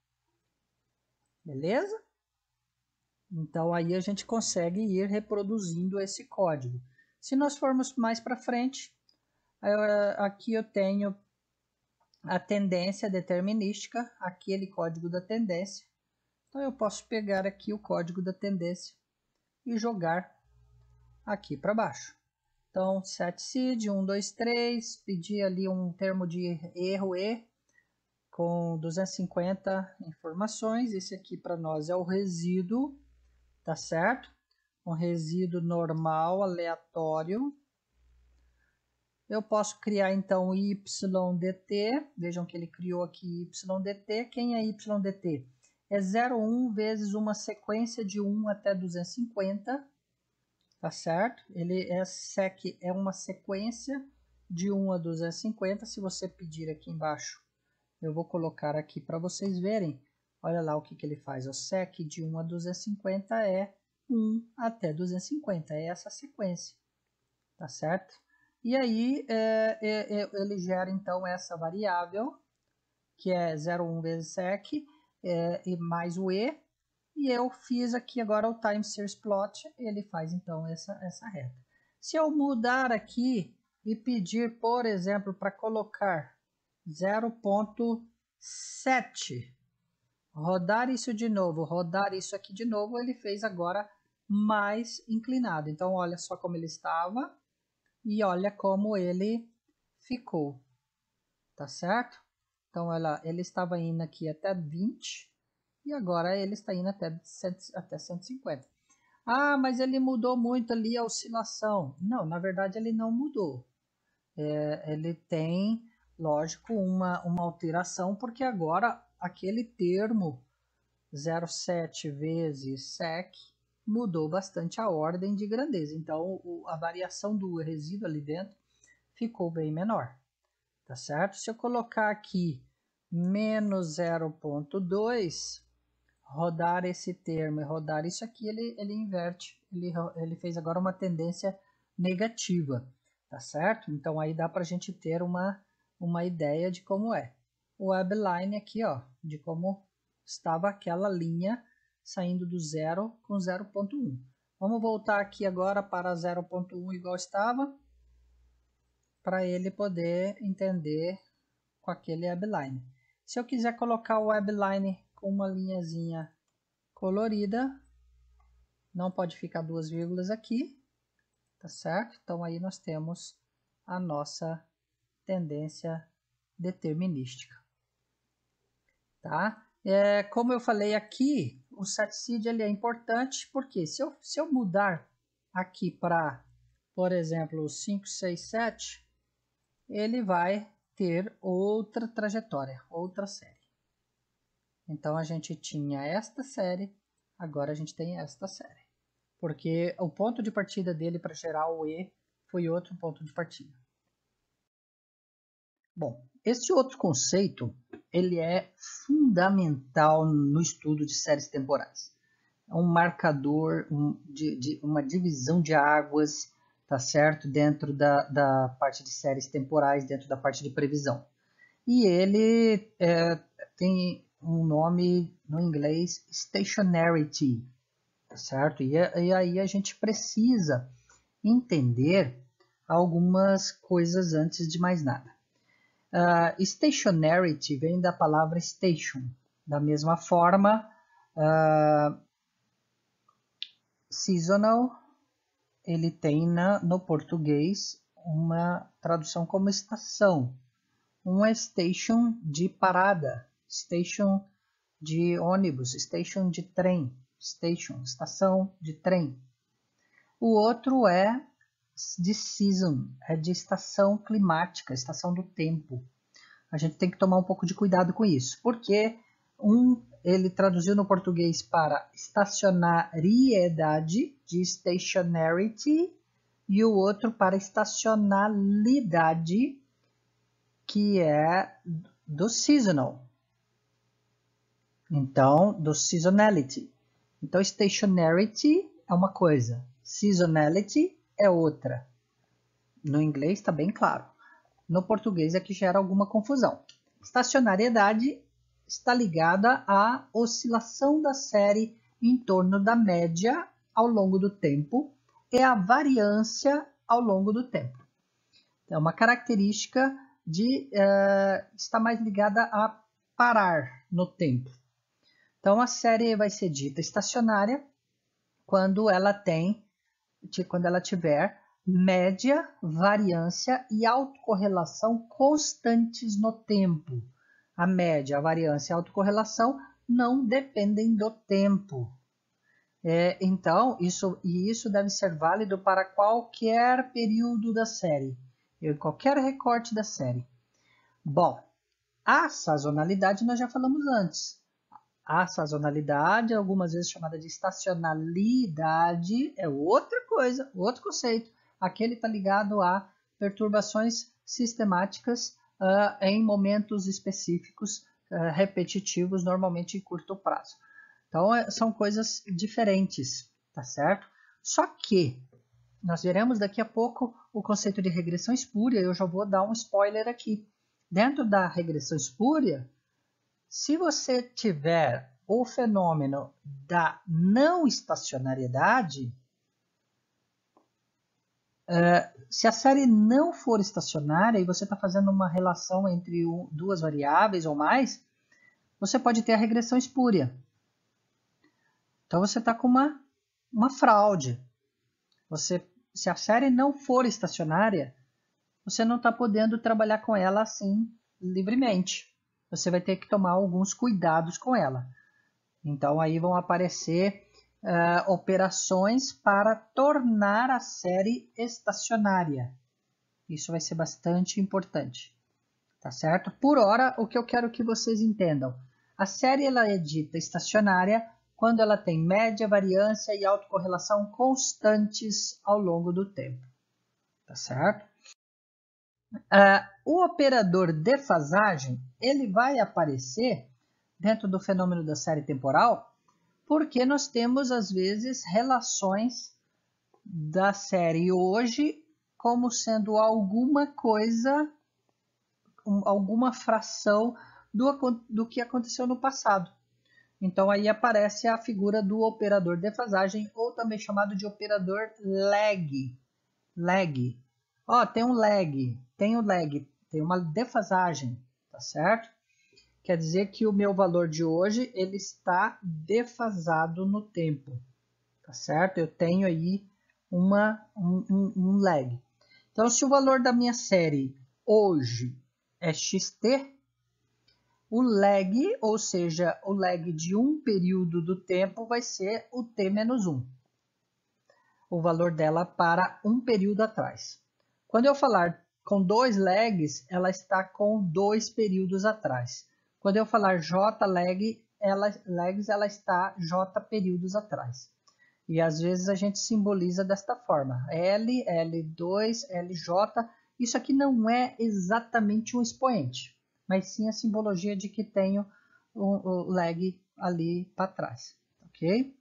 Beleza? Então aí a gente consegue ir reproduzindo esse código. Se nós formos mais para frente, aqui eu tenho a tendência determinística, aquele código da tendência. Então eu posso pegar aqui o código da tendência e jogar aqui para baixo. Então setseed 1, 2, 3, pedir ali um termo de erro E com 250 informações. Esse aqui para nós é o resíduo, tá certo? Um resíduo normal, aleatório. eu posso criar então YDT. Vejam que ele criou aqui YDT. Quem é YDT? É 0,1 vezes uma sequência de 1 até 250, tá certo? Ele é sec, é uma sequência de 1 a 250. Se você pedir aqui embaixo, eu vou colocar aqui para vocês verem. Olha lá o que ele faz. O sec de 1 a 250 é 1 até 250, é essa sequência, tá certo? E aí ele gera então essa variável, que é 0,1 vezes sec, e mais o e, e eu fiz aqui agora o time series plot, ele faz então essa reta. Se eu mudar aqui e pedir, por exemplo, para colocar 0,7, rodar isso de novo, rodar isso aqui de novo, ele fez agora mais inclinado. Então olha só como ele estava e olha como ele ficou, tá certo? Então ele estava indo aqui até 20 e agora ele está indo até 150. Ah, mas ele mudou muito ali a oscilação. Não, na verdade ele não mudou. Ele tem, lógico, uma alteração, porque agora aquele termo 0,7 vezes sec mudou bastante a ordem de grandeza. Então a variação do resíduo ali dentro ficou bem menor, tá certo? Se eu colocar aqui menos 0,2, rodar esse termo e rodar isso aqui, ele inverte, ele fez agora uma tendência negativa, tá certo? Então aí dá para a gente ter uma ideia de como é. O webline aqui, ó, de como estava aquela linha saindo do zero com 0,1. Vamos voltar aqui agora para 0,1 igual estava, para ele poder entender com aquele webline. Se eu quiser colocar o webline com uma linhazinha colorida, não pode ficar duas vírgulas aqui, tá certo? Então aí nós temos a nossa tendência determinística, tá? Como eu falei aqui, o setseed ele é importante porque se eu mudar aqui para, por exemplo, 5, 6, 7, ele vai ter outra trajetória, outra série. Então a gente tinha esta série, agora a gente tem esta série. Porque o ponto de partida dele para gerar o E foi outro ponto de partida. Bom, este outro conceito ele é fundamental no estudo de séries temporais. É um marcador de uma divisão de águas, tá certo? Dentro da parte de séries temporais, dentro da parte de previsão. E ele tem um nome no inglês stationarity, tá certo? E aí a gente precisa entender algumas coisas antes de mais nada. Stationarity vem da palavra station. Da mesma forma, seasonal, ele tem no português uma tradução como estação. Uma station de parada, station de ônibus, station de trem, estação de trem. O outro é de season, é de estação climática, estação do tempo. A gente tem que tomar um pouco de cuidado com isso, porque ele traduziu no português para estacionariedade, de stationarity, e o outro para estacionalidade, que é do seasonal. Então, do seasonality. Então, stationarity é uma coisa, seasonality é outra. No inglês está bem claro. No português é que gera alguma confusão. Estacionariedade está ligada à oscilação da série em torno da média ao longo do tempo e à variância ao longo do tempo. É uma característica de estar mais ligada a parar no tempo. Então a série vai ser dita estacionária quando ela tiver média, variância e autocorrelação constantes no tempo. A média, a variância e a autocorrelação não dependem do tempo. Então, isso deve ser válido para qualquer período da série. em qualquer recorte da série. Bom, a sazonalidade nós já falamos antes. A sazonalidade, algumas vezes chamada de estacionalidade, é outra coisa, outro conceito. Aquele está ligado a perturbações sistemáticas em momentos específicos, repetitivos, normalmente em curto prazo. Então, são coisas diferentes, tá certo? Só que nós veremos daqui a pouco o conceito de regressão espúria, eu já vou dar um spoiler aqui. Dentro da regressão espúria, se você tiver o fenômeno da não estacionariedade, se a série não for estacionária e você está fazendo uma relação entre duas variáveis ou mais, você pode ter a regressão espúria. Então você está com uma fraude. Se a série não for estacionária, você não está podendo trabalhar com ela assim livremente. Você vai ter que tomar alguns cuidados com ela. Então aí vão aparecer operações para tornar a série estacionária. Isso vai ser bastante importante. Tá certo? Por hora, o que eu quero que vocês entendam. A série ela é dita estacionária quando ela tem média, variância e autocorrelação constantes ao longo do tempo. Tá certo? O operador defasagem ele vai aparecer dentro do fenômeno da série temporal porque nós temos, às vezes, relações da série hoje como sendo alguma coisa, alguma fração do que aconteceu no passado. Então, aí aparece a figura do operador defasagem, ou também chamado de operador lag. Lag. Tem um lag, tem uma defasagem, tá certo? Quer dizer que o meu valor de hoje ele está defasado no tempo, tá certo? Eu tenho aí um lag. Então, se o valor da minha série hoje é xt, o lag, ou seja, o lag de um período do tempo vai ser o t menos 1. O valor dela para um período atrás. Quando eu falar com 2 lags, ela está com 2 períodos atrás. Quando eu falar j lags, ela está j períodos atrás. E às vezes a gente simboliza desta forma. L, L2, LJ. Isso aqui não é exatamente um expoente, mas sim a simbologia de que tenho o lag ali para trás. Ok?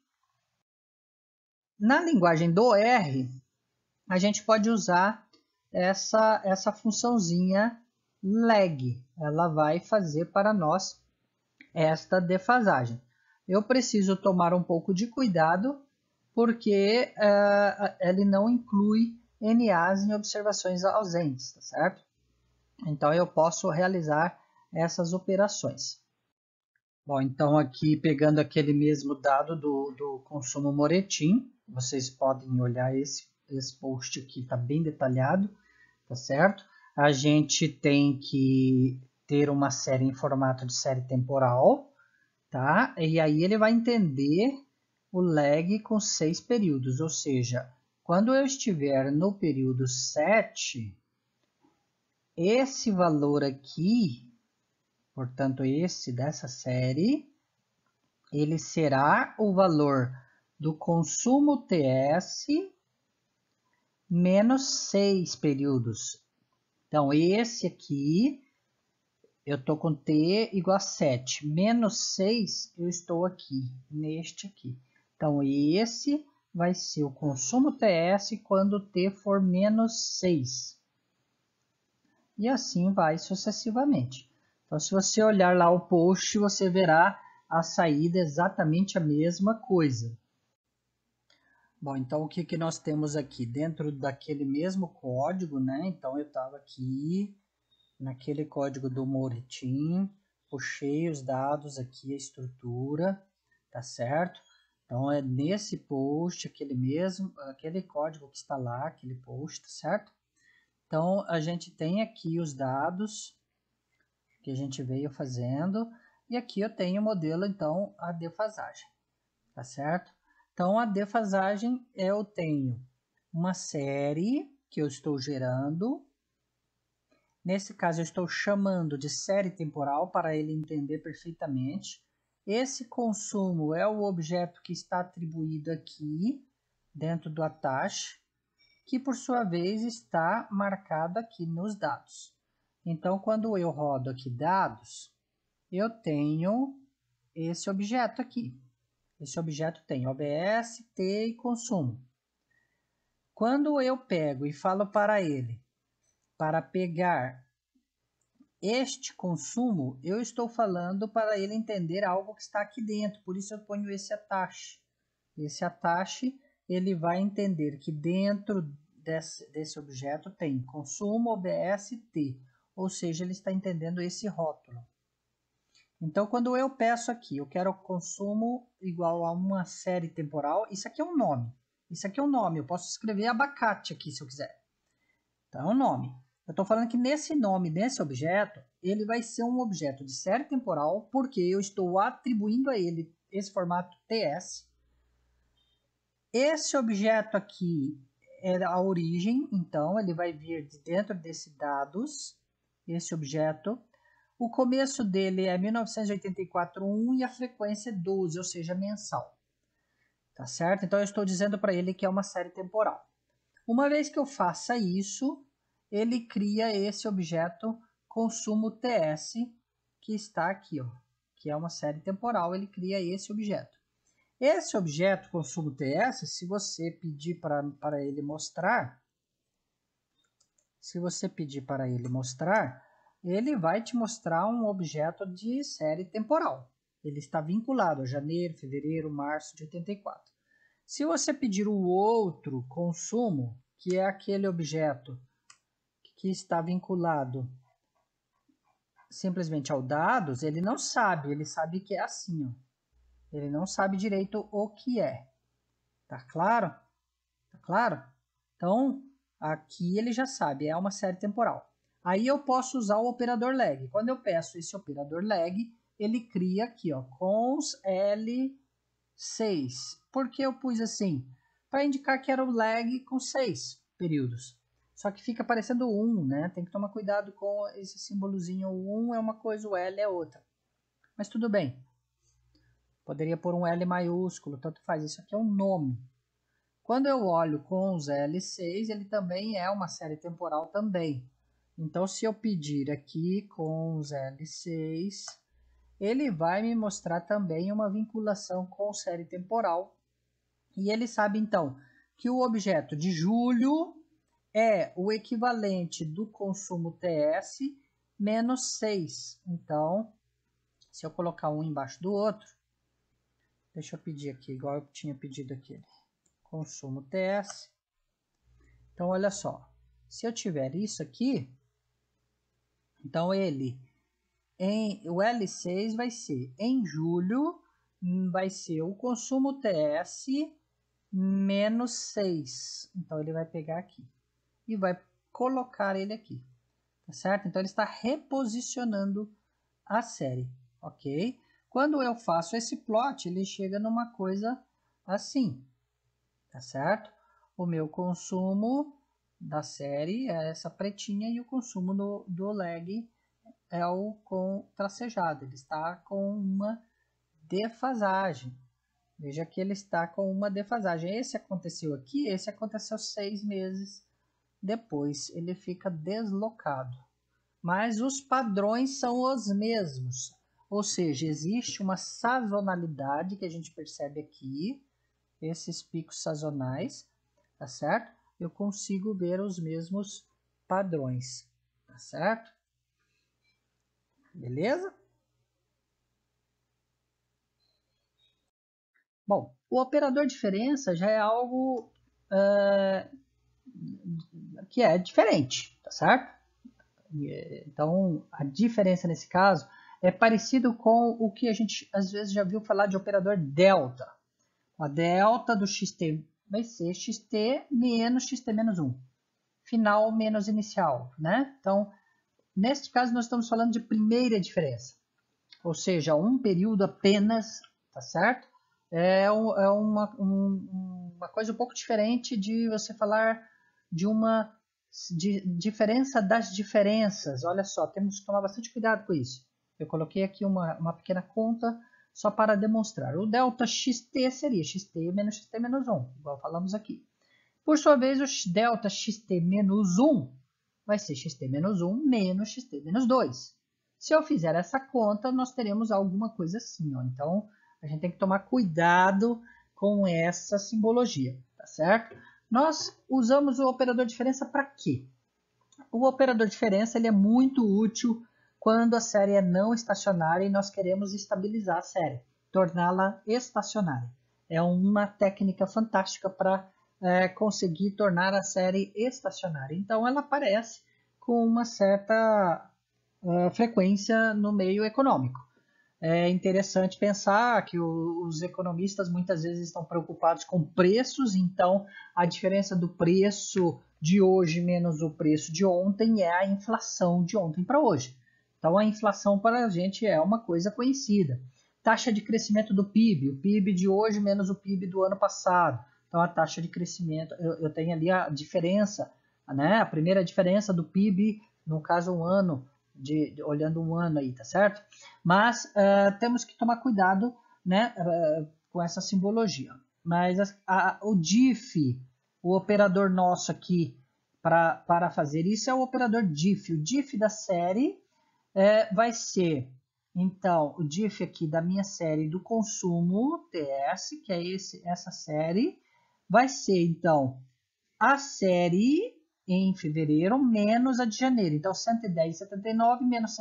Na linguagem do R, a gente pode usar essa funçãozinha lag. Ela vai fazer para nós esta defasagem. Eu preciso tomar um pouco de cuidado, porque ele não inclui NAs em observações ausentes, tá certo? Então, eu posso realizar essas operações. Bom, então aqui pegando aquele mesmo dado do consumo Moretin, vocês podem olhar esse post aqui, está bem detalhado, tá certo? A gente tem que ter uma série em formato de série temporal, tá? E aí ele vai entender o lag com 6 períodos, ou seja, quando eu estiver no período 7, esse valor aqui, portanto esse dessa série, ele será o valor do consumo TS menos 6 períodos. Então, esse aqui, eu estou com T igual a 7. Menos 6, eu estou aqui, neste aqui. Então, esse vai ser o consumo TS quando T for menos 6. E assim vai sucessivamente. Então, se você olhar lá o post, você verá a saída exatamente a mesma coisa. Bom, então o que nós temos aqui? Dentro daquele mesmo código, né? Então eu estava aqui naquele código do Moretin, puxei os dados aqui, a estrutura, tá certo? Então é nesse post, aquele código que está lá, aquele post, tá certo? Então a gente tem aqui os dados que a gente veio fazendo, e aqui eu tenho o modelo, então, a defasagem, tá certo? Então, a defasagem, eu tenho uma série que eu estou gerando, Nesse caso, eu estou chamando de série temporal para ele entender perfeitamente. Esse consumo é o objeto que está atribuído aqui dentro do attach, que por sua vez está marcado aqui nos dados. Então, quando eu rodo aqui dados, eu tenho esse objeto aqui. Esse objeto tem OBS, T e consumo. Quando eu pego e falo para ele, para pegar este consumo, eu estou falando para ele entender algo que está aqui dentro, por isso eu ponho esse attach. Esse attach, ele vai entender que dentro desse objeto tem consumo, OBS, T, ou seja, ele está entendendo esse rótulo. Então, quando eu peço aqui, eu quero consumo igual a uma série temporal, isso aqui é um nome. Isso aqui é um nome, eu posso escrever abacate aqui se eu quiser. Então, é um nome. Eu estou falando que nesse nome, nesse objeto, ele vai ser um objeto de série temporal, porque eu estou atribuindo a ele esse formato TS. Esse objeto aqui é a origem, então ele vai vir de dentro desse dados, esse objeto. O começo dele é 1984-1 e a frequência é 12, ou seja, mensal. Tá certo? Então eu estou dizendo para ele que é uma série temporal. Uma vez que eu faça isso, ele cria esse objeto consumo TS, que está aqui, ó, que é uma série temporal, ele cria esse objeto. Esse objeto consumo TS, se você pedir para ele mostrar, ele vai te mostrar um objeto de série temporal. Ele está vinculado a janeiro, fevereiro, março de 84. Se você pedir o outro consumo, que é aquele objeto que está vinculado simplesmente ao dados, ele não sabe, ele sabe que é assim, ó. Ele não sabe direito o que é. Tá claro? Tá claro? Então, aqui ele já sabe, é uma série temporal. Aí eu posso usar o operador lag. Quando eu peço esse operador lag, ele cria aqui, ó, cons L6. Por que eu pus assim? Para indicar que era o lag com 6 períodos. Só que fica parecendo 1, né? Tem que tomar cuidado com esse símbolozinho. O 1 é uma coisa, o L é outra. Mas tudo bem. Poderia pôr um L maiúsculo, tanto faz. Isso aqui é um nome. Quando eu olho com os L6, ele também é uma série temporal também. Então, se eu pedir aqui com os L6, ele vai me mostrar também uma vinculação com série temporal. E ele sabe, então, que o objeto de julho é o equivalente do consumo TS menos 6. Então, se eu colocar um embaixo do outro, deixa eu pedir aqui, igual eu tinha pedido aqui. Consumo TS. Então, olha só. Se eu tiver isso aqui, então o L6 vai ser, em julho, vai ser o consumo TS menos 6. Então, ele vai pegar aqui e vai colocar ele aqui. Tá certo? Então, ele está reposicionando a série, ok? Quando eu faço esse plot, ele chega numa coisa assim, tá certo? O meu consumo da série é essa pretinha e o consumo do lag é o com tracejado. Ele está com uma defasagem. Veja que ele está com uma defasagem. Esse aconteceu aqui, esse aconteceu 6 meses depois. Ele fica deslocado. Mas os padrões são os mesmos. Ou seja, existe uma sazonalidade que a gente percebe aqui, esses picos sazonais, tá certo? Eu consigo ver os mesmos padrões, tá certo? Beleza? Bom, o operador diferença já é algo que é diferente, tá certo? Então, a diferença nesse caso é parecido com o que a gente às vezes já viu falar de operador delta. A delta do xt vai ser xt menos xt menos 1. Final menos inicial, né? Então, neste caso, nós estamos falando de primeira diferença. Ou seja, um período apenas, tá certo? É uma coisa um pouco diferente de você falar de uma diferença das diferenças. Olha só, temos que tomar bastante cuidado com isso. Eu coloquei aqui uma pequena conta só para demonstrar. O delta xt seria xt menos 1, igual falamos aqui. Por sua vez, o delta xt menos 1 vai ser xt menos 1 menos xt menos 2. Se eu fizer essa conta, nós teremos alguma coisa assim. Ó. Então, a gente tem que tomar cuidado com essa simbologia, tá certo? Nós usamos o operador de diferença para quê? O operador de diferença ele é muito útil quando a série é não estacionária e nós queremos estabilizar a série, torná-la estacionária. É uma técnica fantástica para conseguir tornar a série estacionária. Então, ela aparece com uma certa frequência no meio econômico. É interessante pensar que os economistas muitas vezes estão preocupados com preços, então a diferença do preço de hoje menos o preço de ontem é a inflação de ontem para hoje. Então a inflação para a gente é uma coisa conhecida. Taxa de crescimento do PIB, o PIB de hoje menos o PIB do ano passado. Então a taxa de crescimento, eu tenho ali a diferença, né? A primeira diferença do PIB, no caso um ano, olhando um ano aí, tá certo? Mas temos que tomar cuidado, né, com essa simbologia. Mas o diff, o operador nosso aqui para fazer isso é o operador diff. O diff da série vai ser, então, o diff aqui da minha série do consumo, TS, que é essa série, vai ser, então, a série em fevereiro menos a de janeiro. Então, 110,79 menos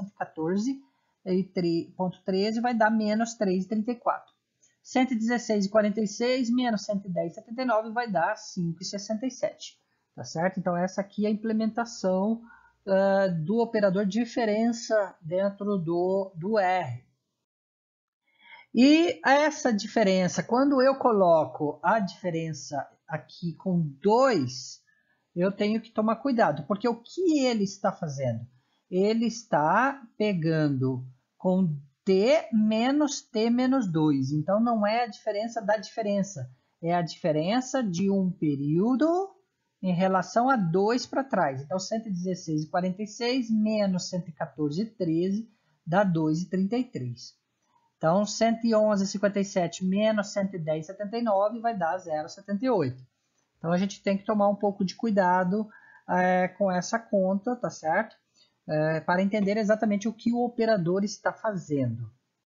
114,13 vai dar menos 3,34. 116,46 menos 110,79 vai dar 5,67. Tá certo? Então, essa aqui é a implementação do operador diferença dentro do R. E essa diferença, quando eu coloco a diferença aqui com 2, eu tenho que tomar cuidado, porque o que ele está fazendo? Ele está pegando com t menos 2. Então, não é a diferença da diferença, é a diferença de um período em relação a 2 para trás. Então, 116,46 menos 114,13 dá 2,33. Então, 111,57 menos 110,79 vai dar 0,78. Então, a gente tem que tomar um pouco de cuidado com essa conta, tá certo? Para entender exatamente o que o operador está fazendo.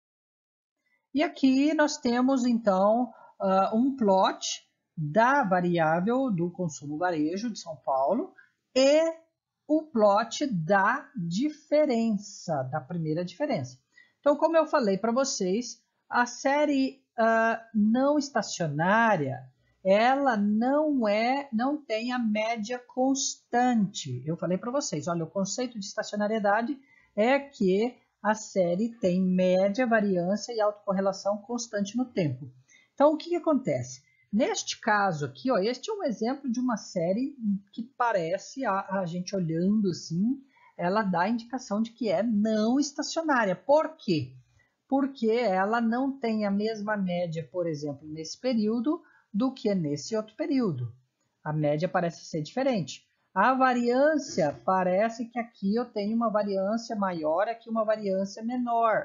E aqui nós temos, então, um plot da variável do consumo varejo de São Paulo e o plot da diferença, da primeira diferença. Então, como eu falei para vocês, a série não estacionária, ela não tem a média constante. Eu falei para vocês, olha, o conceito de estacionariedade é que a série tem média, variância e autocorrelação constante no tempo. Então, o que acontece? Neste caso aqui, ó, este é um exemplo de uma série que parece, a gente olhando assim, ela dá a indicação de que é não estacionária. Por quê? Porque ela não tem a mesma média, por exemplo, nesse período, do que nesse outro período. A média parece ser diferente. A variância, parece que aqui eu tenho uma variância maior, aqui uma variância menor.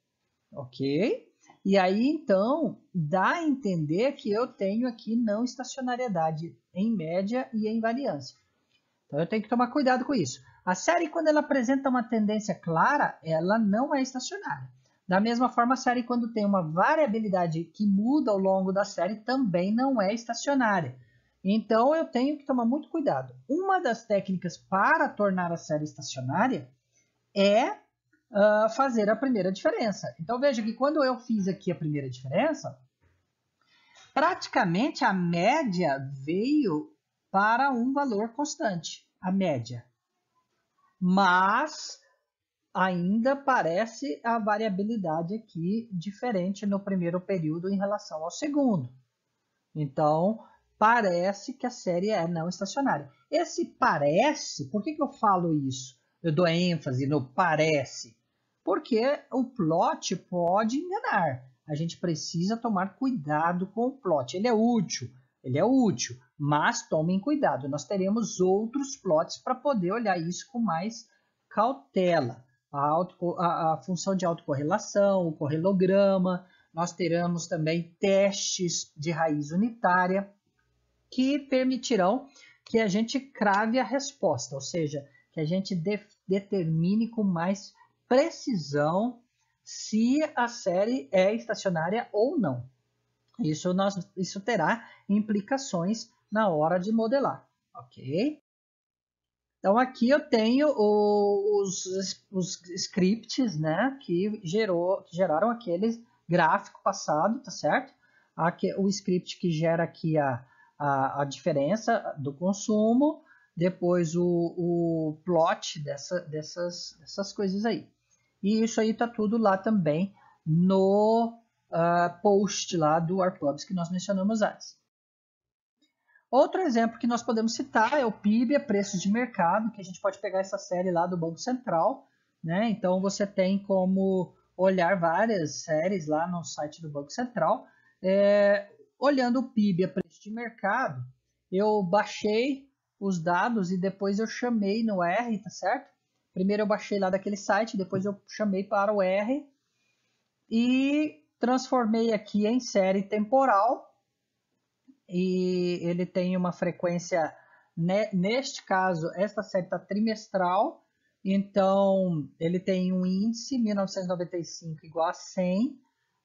Ok? E aí, então, dá a entender que eu tenho aqui não estacionariedade em média e em variância. Então, eu tenho que tomar cuidado com isso. A série, quando ela apresenta uma tendência clara, ela não é estacionária. Da mesma forma, a série, quando tem uma variabilidade que muda ao longo da série, também não é estacionária. Então, eu tenho que tomar muito cuidado. Uma das técnicas para tornar a série estacionária é fazer a primeira diferença. Então, veja que quando eu fiz aqui a primeira diferença, praticamente a média veio para um valor constante, a média. Mas ainda parece a variabilidade aqui diferente no primeiro período em relação ao segundo. Então, parece que a série é não estacionária. Esse parece, por que eu falo isso? Eu dou ênfase no parece. Porque o plot pode enganar. A gente precisa tomar cuidado com o plot. Ele é útil, ele é útil, mas tomem cuidado, nós teremos outros plots para poder olhar isso com mais cautela. A função de autocorrelação, o correlograma, nós teremos também testes de raiz unitária que permitirão que a gente crave a resposta, ou seja, que a gente determine com mais precisão se a série é estacionária ou não. Isso terá implicações na hora de modelar, ok? Então aqui eu tenho os scripts, né, que geraram aquele gráfico passado, tá certo? Aqui, o script que gera aqui a diferença do consumo, depois o plot dessas coisas aí. E isso aí tá tudo lá também no post lá do RPubs que nós mencionamos antes. Outro exemplo que nós podemos citar é o PIB, preço de mercado, que a gente pode pegar essa série lá do Banco Central, né? Então você tem como olhar várias séries lá no site do Banco Central. Olhando o PIB, preço de mercado, eu baixei os dados e depois eu chamei no R, tá certo? Primeiro eu baixei lá daquele site, depois eu chamei para o R e transformei aqui em série temporal. E ele tem uma frequência, neste caso, esta série está trimestral, então ele tem um índice 1995 igual a 100,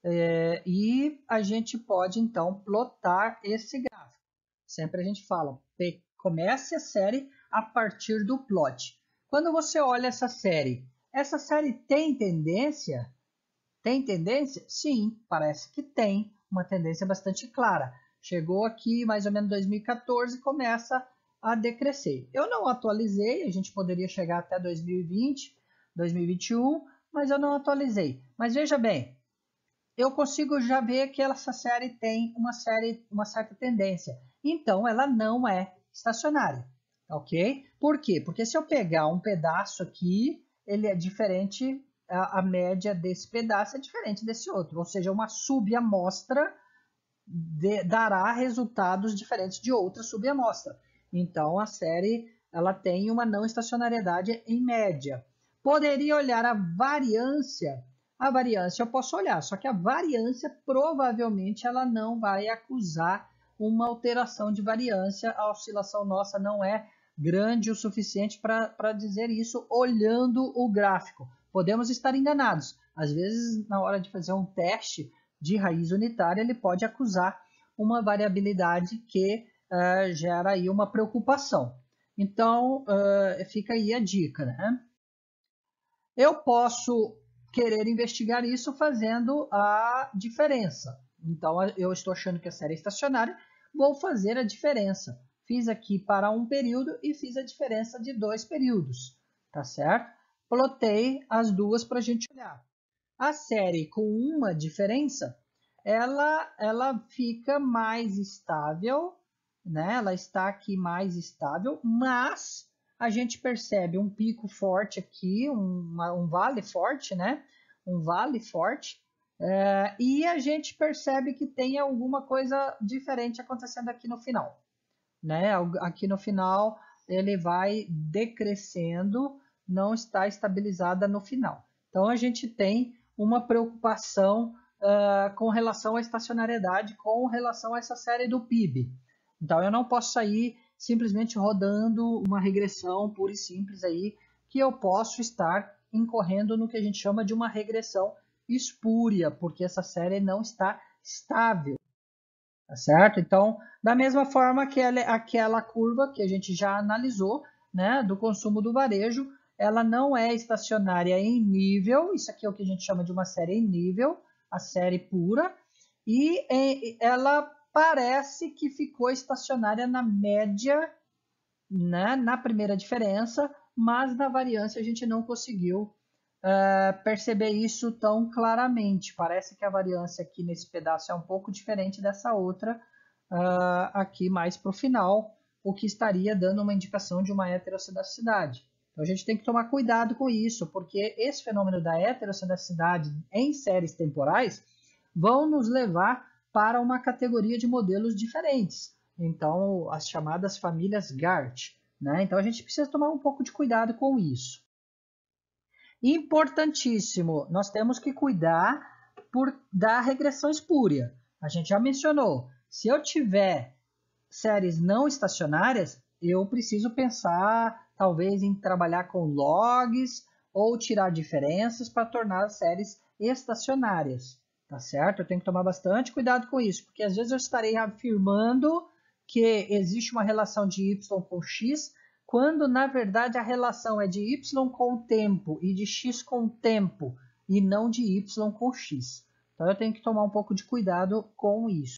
e a gente pode então plotar esse gráfico. Sempre a gente fala, comece a série a partir do plot. Quando você olha essa série tem tendência? Tem tendência? Sim, parece que tem uma tendência bastante clara. Chegou aqui mais ou menos 2014 e começa a decrescer. Eu não atualizei, a gente poderia chegar até 2020, 2021, mas eu não atualizei. Mas veja bem, eu consigo já ver que essa série tem uma certa tendência. Então ela não é estacionária, ok? Por quê? Porque se eu pegar um pedaço aqui, ele é diferente, a média desse pedaço é diferente desse outro, ou seja, uma subamostra dará resultados diferentes de outra subamostra. Então a série ela tem uma não estacionariedade em média. Poderia olhar a variância eu posso olhar, só que a variância provavelmente ela não vai acusar uma alteração de variância, a oscilação nossa não é grande o suficiente para dizer isso olhando o gráfico. Podemos estar enganados. Às vezes, na hora de fazer um teste de raiz unitária, ele pode acusar uma variabilidade que gera aí uma preocupação. Então, fica aí a dica, né? Eu posso querer investigar isso fazendo a diferença. Então, eu estou achando que a série é estacionária, vou fazer a diferença. Fiz aqui para um período e fiz a diferença de 2 períodos, tá certo? Plotei as duas para a gente olhar. A série com uma diferença, ela fica mais estável, né? Ela está aqui mais estável, mas a gente percebe um pico forte aqui, um vale forte, né? Um vale forte, e a gente percebe que tem alguma coisa diferente acontecendo aqui no final, né? Aqui no final ele vai decrescendo, não está estabilizada no final. Então a gente tem uma preocupação com relação à estacionariedade, com relação a essa série do PIB. Então eu não posso sair simplesmente rodando uma regressão pura e simples aí, que eu posso estar incorrendo no que a gente chama de uma regressão espúria, porque essa série não está estável. Tá certo? Então, da mesma forma que aquela curva que a gente já analisou, né, do consumo do varejo, ela não é estacionária em nível, isso aqui é o que a gente chama de uma série em nível, a série pura, e ela parece que ficou estacionária na média, né, na primeira diferença, mas na variância a gente não conseguiu perceber isso tão claramente. Parece que a variância aqui nesse pedaço é um pouco diferente dessa outra aqui mais para o final, o que estaria dando uma indicação de uma heterocedaticidade. Então a gente tem que tomar cuidado com isso, porque esse fenômeno da heterocedaticidade em séries temporais vão nos levar para uma categoria de modelos diferentes. então as chamadas famílias GART, né? Então a gente precisa tomar um pouco de cuidado com isso. Importantíssimo, nós temos que cuidar da regressão espúria. A gente já mencionou, se eu tiver séries não estacionárias, eu preciso pensar talvez em trabalhar com logs ou tirar diferenças para tornar as séries estacionárias, tá certo? Eu tenho que tomar bastante cuidado com isso, porque às vezes eu estarei afirmando que existe uma relação de y com x, quando na verdade a relação é de y com o tempo e de x com o tempo, e não de y com x. Então eu tenho que tomar um pouco de cuidado com isso.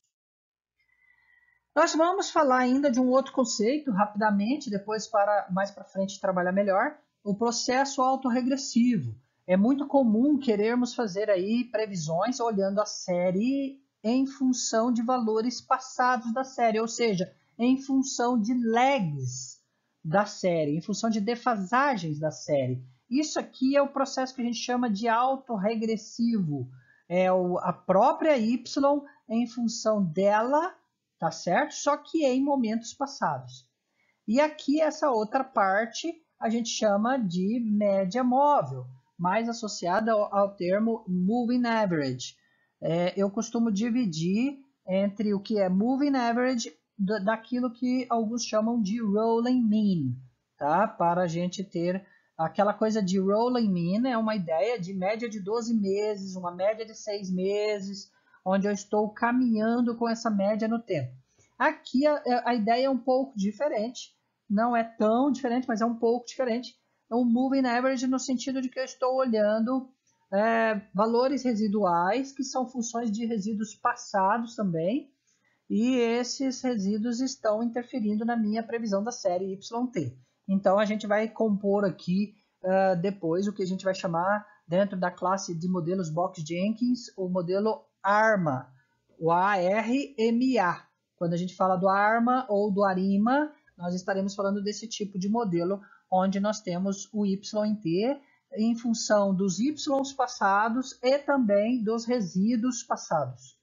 Nós vamos falar ainda de um outro conceito rapidamente, depois para mais para frente trabalhar melhor, o processo autorregressivo. É muito comum querermos fazer aí previsões olhando a série em função de valores passados da série, ou seja, em função de lags da série, em função de defasagens da série. Isso aqui é o processo que a gente chama de autorregressivo. É a própria y em função dela, tá certo? Só que em momentos passados. E aqui essa outra parte a gente chama de média móvel, mais associada ao termo moving average. Eu costumo dividir entre o que é moving average daquilo que alguns chamam de rolling mean, tá? Para a gente ter aquela coisa de rolling mean, é uma ideia de média de 12 meses, uma média de 6 meses, onde eu estou caminhando com essa média no tempo. Aqui a ideia é um pouco diferente, não é tão diferente, mas é um pouco diferente. É um moving average no sentido de que eu estou olhando valores residuais, que são funções de resíduos passados também, e esses resíduos estão interferindo na minha previsão da série YT. Então a gente vai compor aqui depois o que a gente vai chamar, dentro da classe de modelos Box-Jenkins, o modelo ARMA, o ARMA. Quando a gente fala do ARMA ou do ARIMA, nós estaremos falando desse tipo de modelo, onde nós temos o YT em função dos Ys passados e também dos resíduos passados.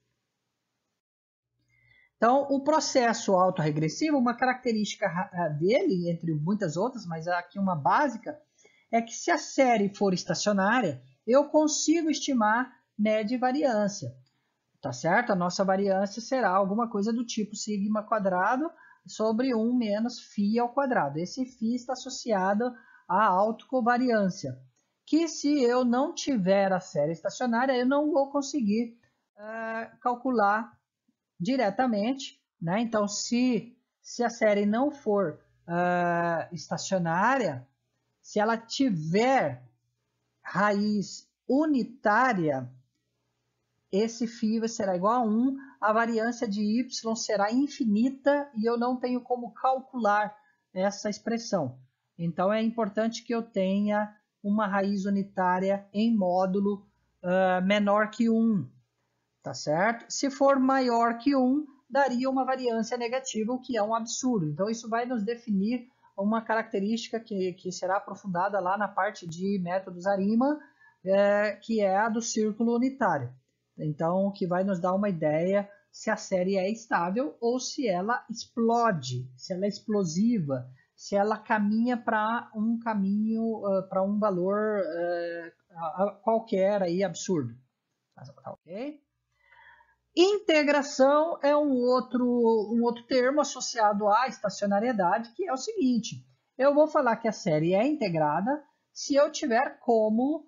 Então, o processo autorregressivo, uma característica dele, entre muitas outras, mas aqui uma básica, é que se a série for estacionária, eu consigo estimar média e variância. Tá certo? A nossa variância será alguma coisa do tipo sigma quadrado sobre 1 menos φ ao quadrado. Esse φ está associado à autocovariância, que se eu não tiver a série estacionária, eu não vou conseguir calcular diretamente, né? Então, se a série não for estacionária, se ela tiver raiz unitária, esse φ será igual a 1, a variância de y será infinita e eu não tenho como calcular essa expressão. Então, é importante que eu tenha uma raiz unitária em módulo menor que 1, tá certo? Se for maior que 1, daria uma variância negativa, o que é um absurdo. Então, isso vai nos definir uma característica que será aprofundada lá na parte de métodos ARIMA, que é a do círculo unitário. Então, que vai nos dar uma ideia se a série é estável ou se ela explode, se ela é explosiva, se ela caminha para um caminho, para um valor qualquer aí absurdo. Tá ok? Integração é um outro termo associado à estacionariedade, que é o seguinte: eu vou falar que a série é integrada se eu tiver como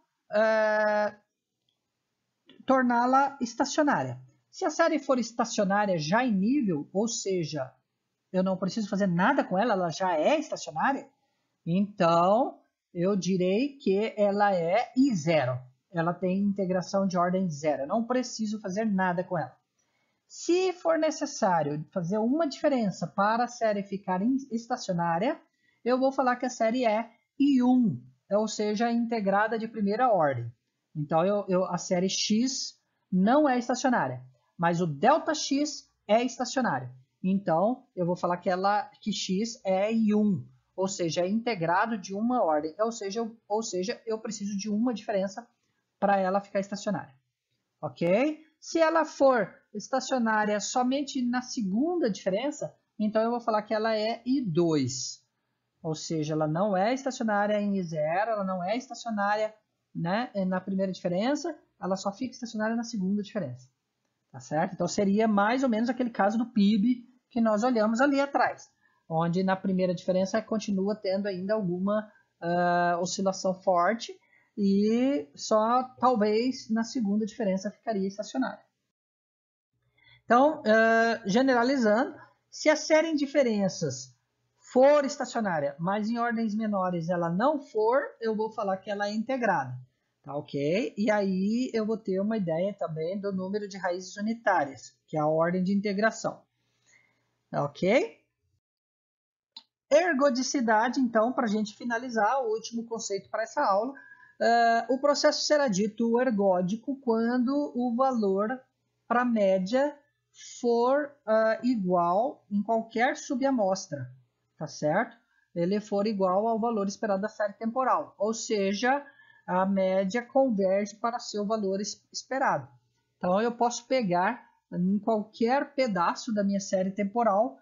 torná-la estacionária. Se a série for estacionária já em nível, ou seja, eu não preciso fazer nada com ela, ela já é estacionária, então eu direi que ela é I0. Ela tem integração de ordem 0. Eu não preciso fazer nada com ela. Se for necessário fazer uma diferença para a série ficar estacionária, eu vou falar que a série é I1, ou seja, integrada de primeira ordem. Então, a série X não é estacionária, mas o ΔX é estacionário. Então, eu vou falar que X é I1, ou seja, é integrado de uma ordem. Ou seja, eu preciso de uma diferença para ela ficar estacionária. Ok? Se ela for estacionária somente na segunda diferença, então eu vou falar que ela é I2. Ou seja, ela não é estacionária em I0, ela não é estacionária, né, na primeira diferença, ela só fica estacionária na segunda diferença. Tá certo? Então seria mais ou menos aquele caso do PIB que nós olhamos ali atrás, onde na primeira diferença continua tendo ainda alguma oscilação forte e só talvez na segunda diferença ficaria estacionária. Então, generalizando, se a série em diferenças for estacionária, mas em ordens menores ela não for, eu vou falar que ela é integrada. Tá, ok? E aí eu vou ter uma ideia também do número de raízes unitárias, que é a ordem de integração. Ok? Ergodicidade, então, para a gente finalizar, o último conceito para essa aula, o processo será dito ergódico quando o valor para a média for igual em qualquer subamostra, tá certo? Ele for igual ao valor esperado da série temporal, ou seja, a média converge para seu valor esperado. Então, eu posso pegar em qualquer pedaço da minha série temporal,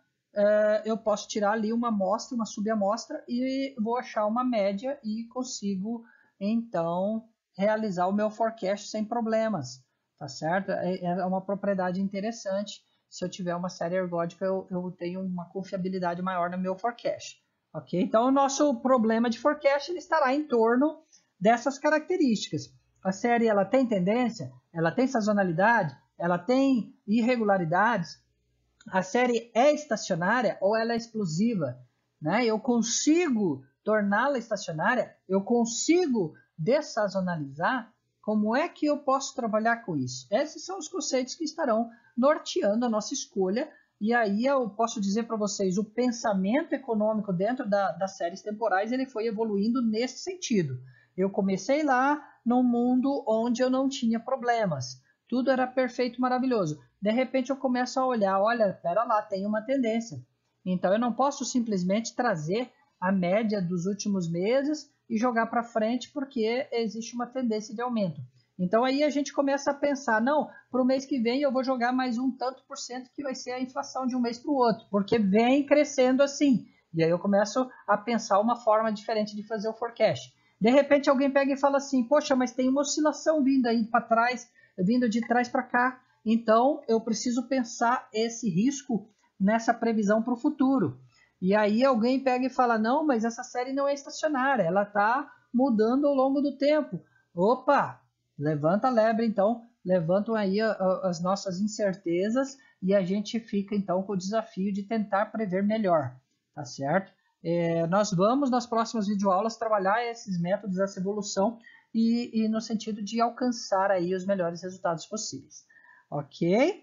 eu posso tirar ali uma amostra, uma subamostra, e vou achar uma média e consigo, então, realizar o meu forecast sem problemas, tá certo? É uma propriedade interessante. Se eu tiver uma série ergódica, eu tenho uma confiabilidade maior no meu forecast. Ok? Então, o nosso problema de forecast ele estará em torno dessas características. A série ela tem tendência, ela tem sazonalidade, ela tem irregularidades, a série é estacionária ou ela é explosiva, né? Eu consigo torná-la estacionária, eu consigo dessazonalizar. Como é que eu posso trabalhar com isso? Esses são os conceitos que estarão norteando a nossa escolha. E aí eu posso dizer para vocês, o pensamento econômico dentro das séries temporais ele foi evoluindo nesse sentido. Eu comecei lá num mundo onde eu não tinha problemas. Tudo era perfeito, maravilhoso. De repente eu começo a olhar, olha, pera lá, tem uma tendência. Então eu não posso simplesmente trazer a média dos últimos meses e jogar para frente porque existe uma tendência de aumento. Então aí a gente começa a pensar, não, para o mês que vem eu vou jogar mais um tanto por cento que vai ser a inflação de um mês para o outro, porque vem crescendo assim. E aí eu começo a pensar uma forma diferente de fazer o forecast. De repente alguém pega e fala assim, poxa, mas tem uma oscilação vindo aí para trás, vindo de trás para cá. Então eu preciso pensar esse risco nessa previsão para o futuro. E aí alguém pega e fala, não, mas essa série não é estacionária, ela está mudando ao longo do tempo. Opa, levanta a lebre então, levantam aí as nossas incertezas e a gente fica então com o desafio de tentar prever melhor, tá certo? Nós vamos nas próximas videoaulas trabalhar esses métodos dessa evolução e no sentido de alcançar aí os melhores resultados possíveis. Ok?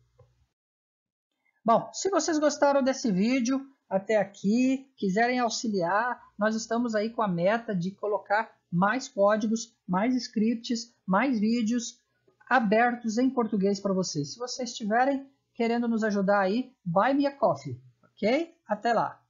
Bom, se vocês gostaram desse vídeo até aqui, quiserem auxiliar, nós estamos aí com a meta de colocar mais códigos, mais scripts, mais vídeos abertos em português para vocês. Se vocês estiverem querendo nos ajudar aí, buy me a coffee, ok? Até lá!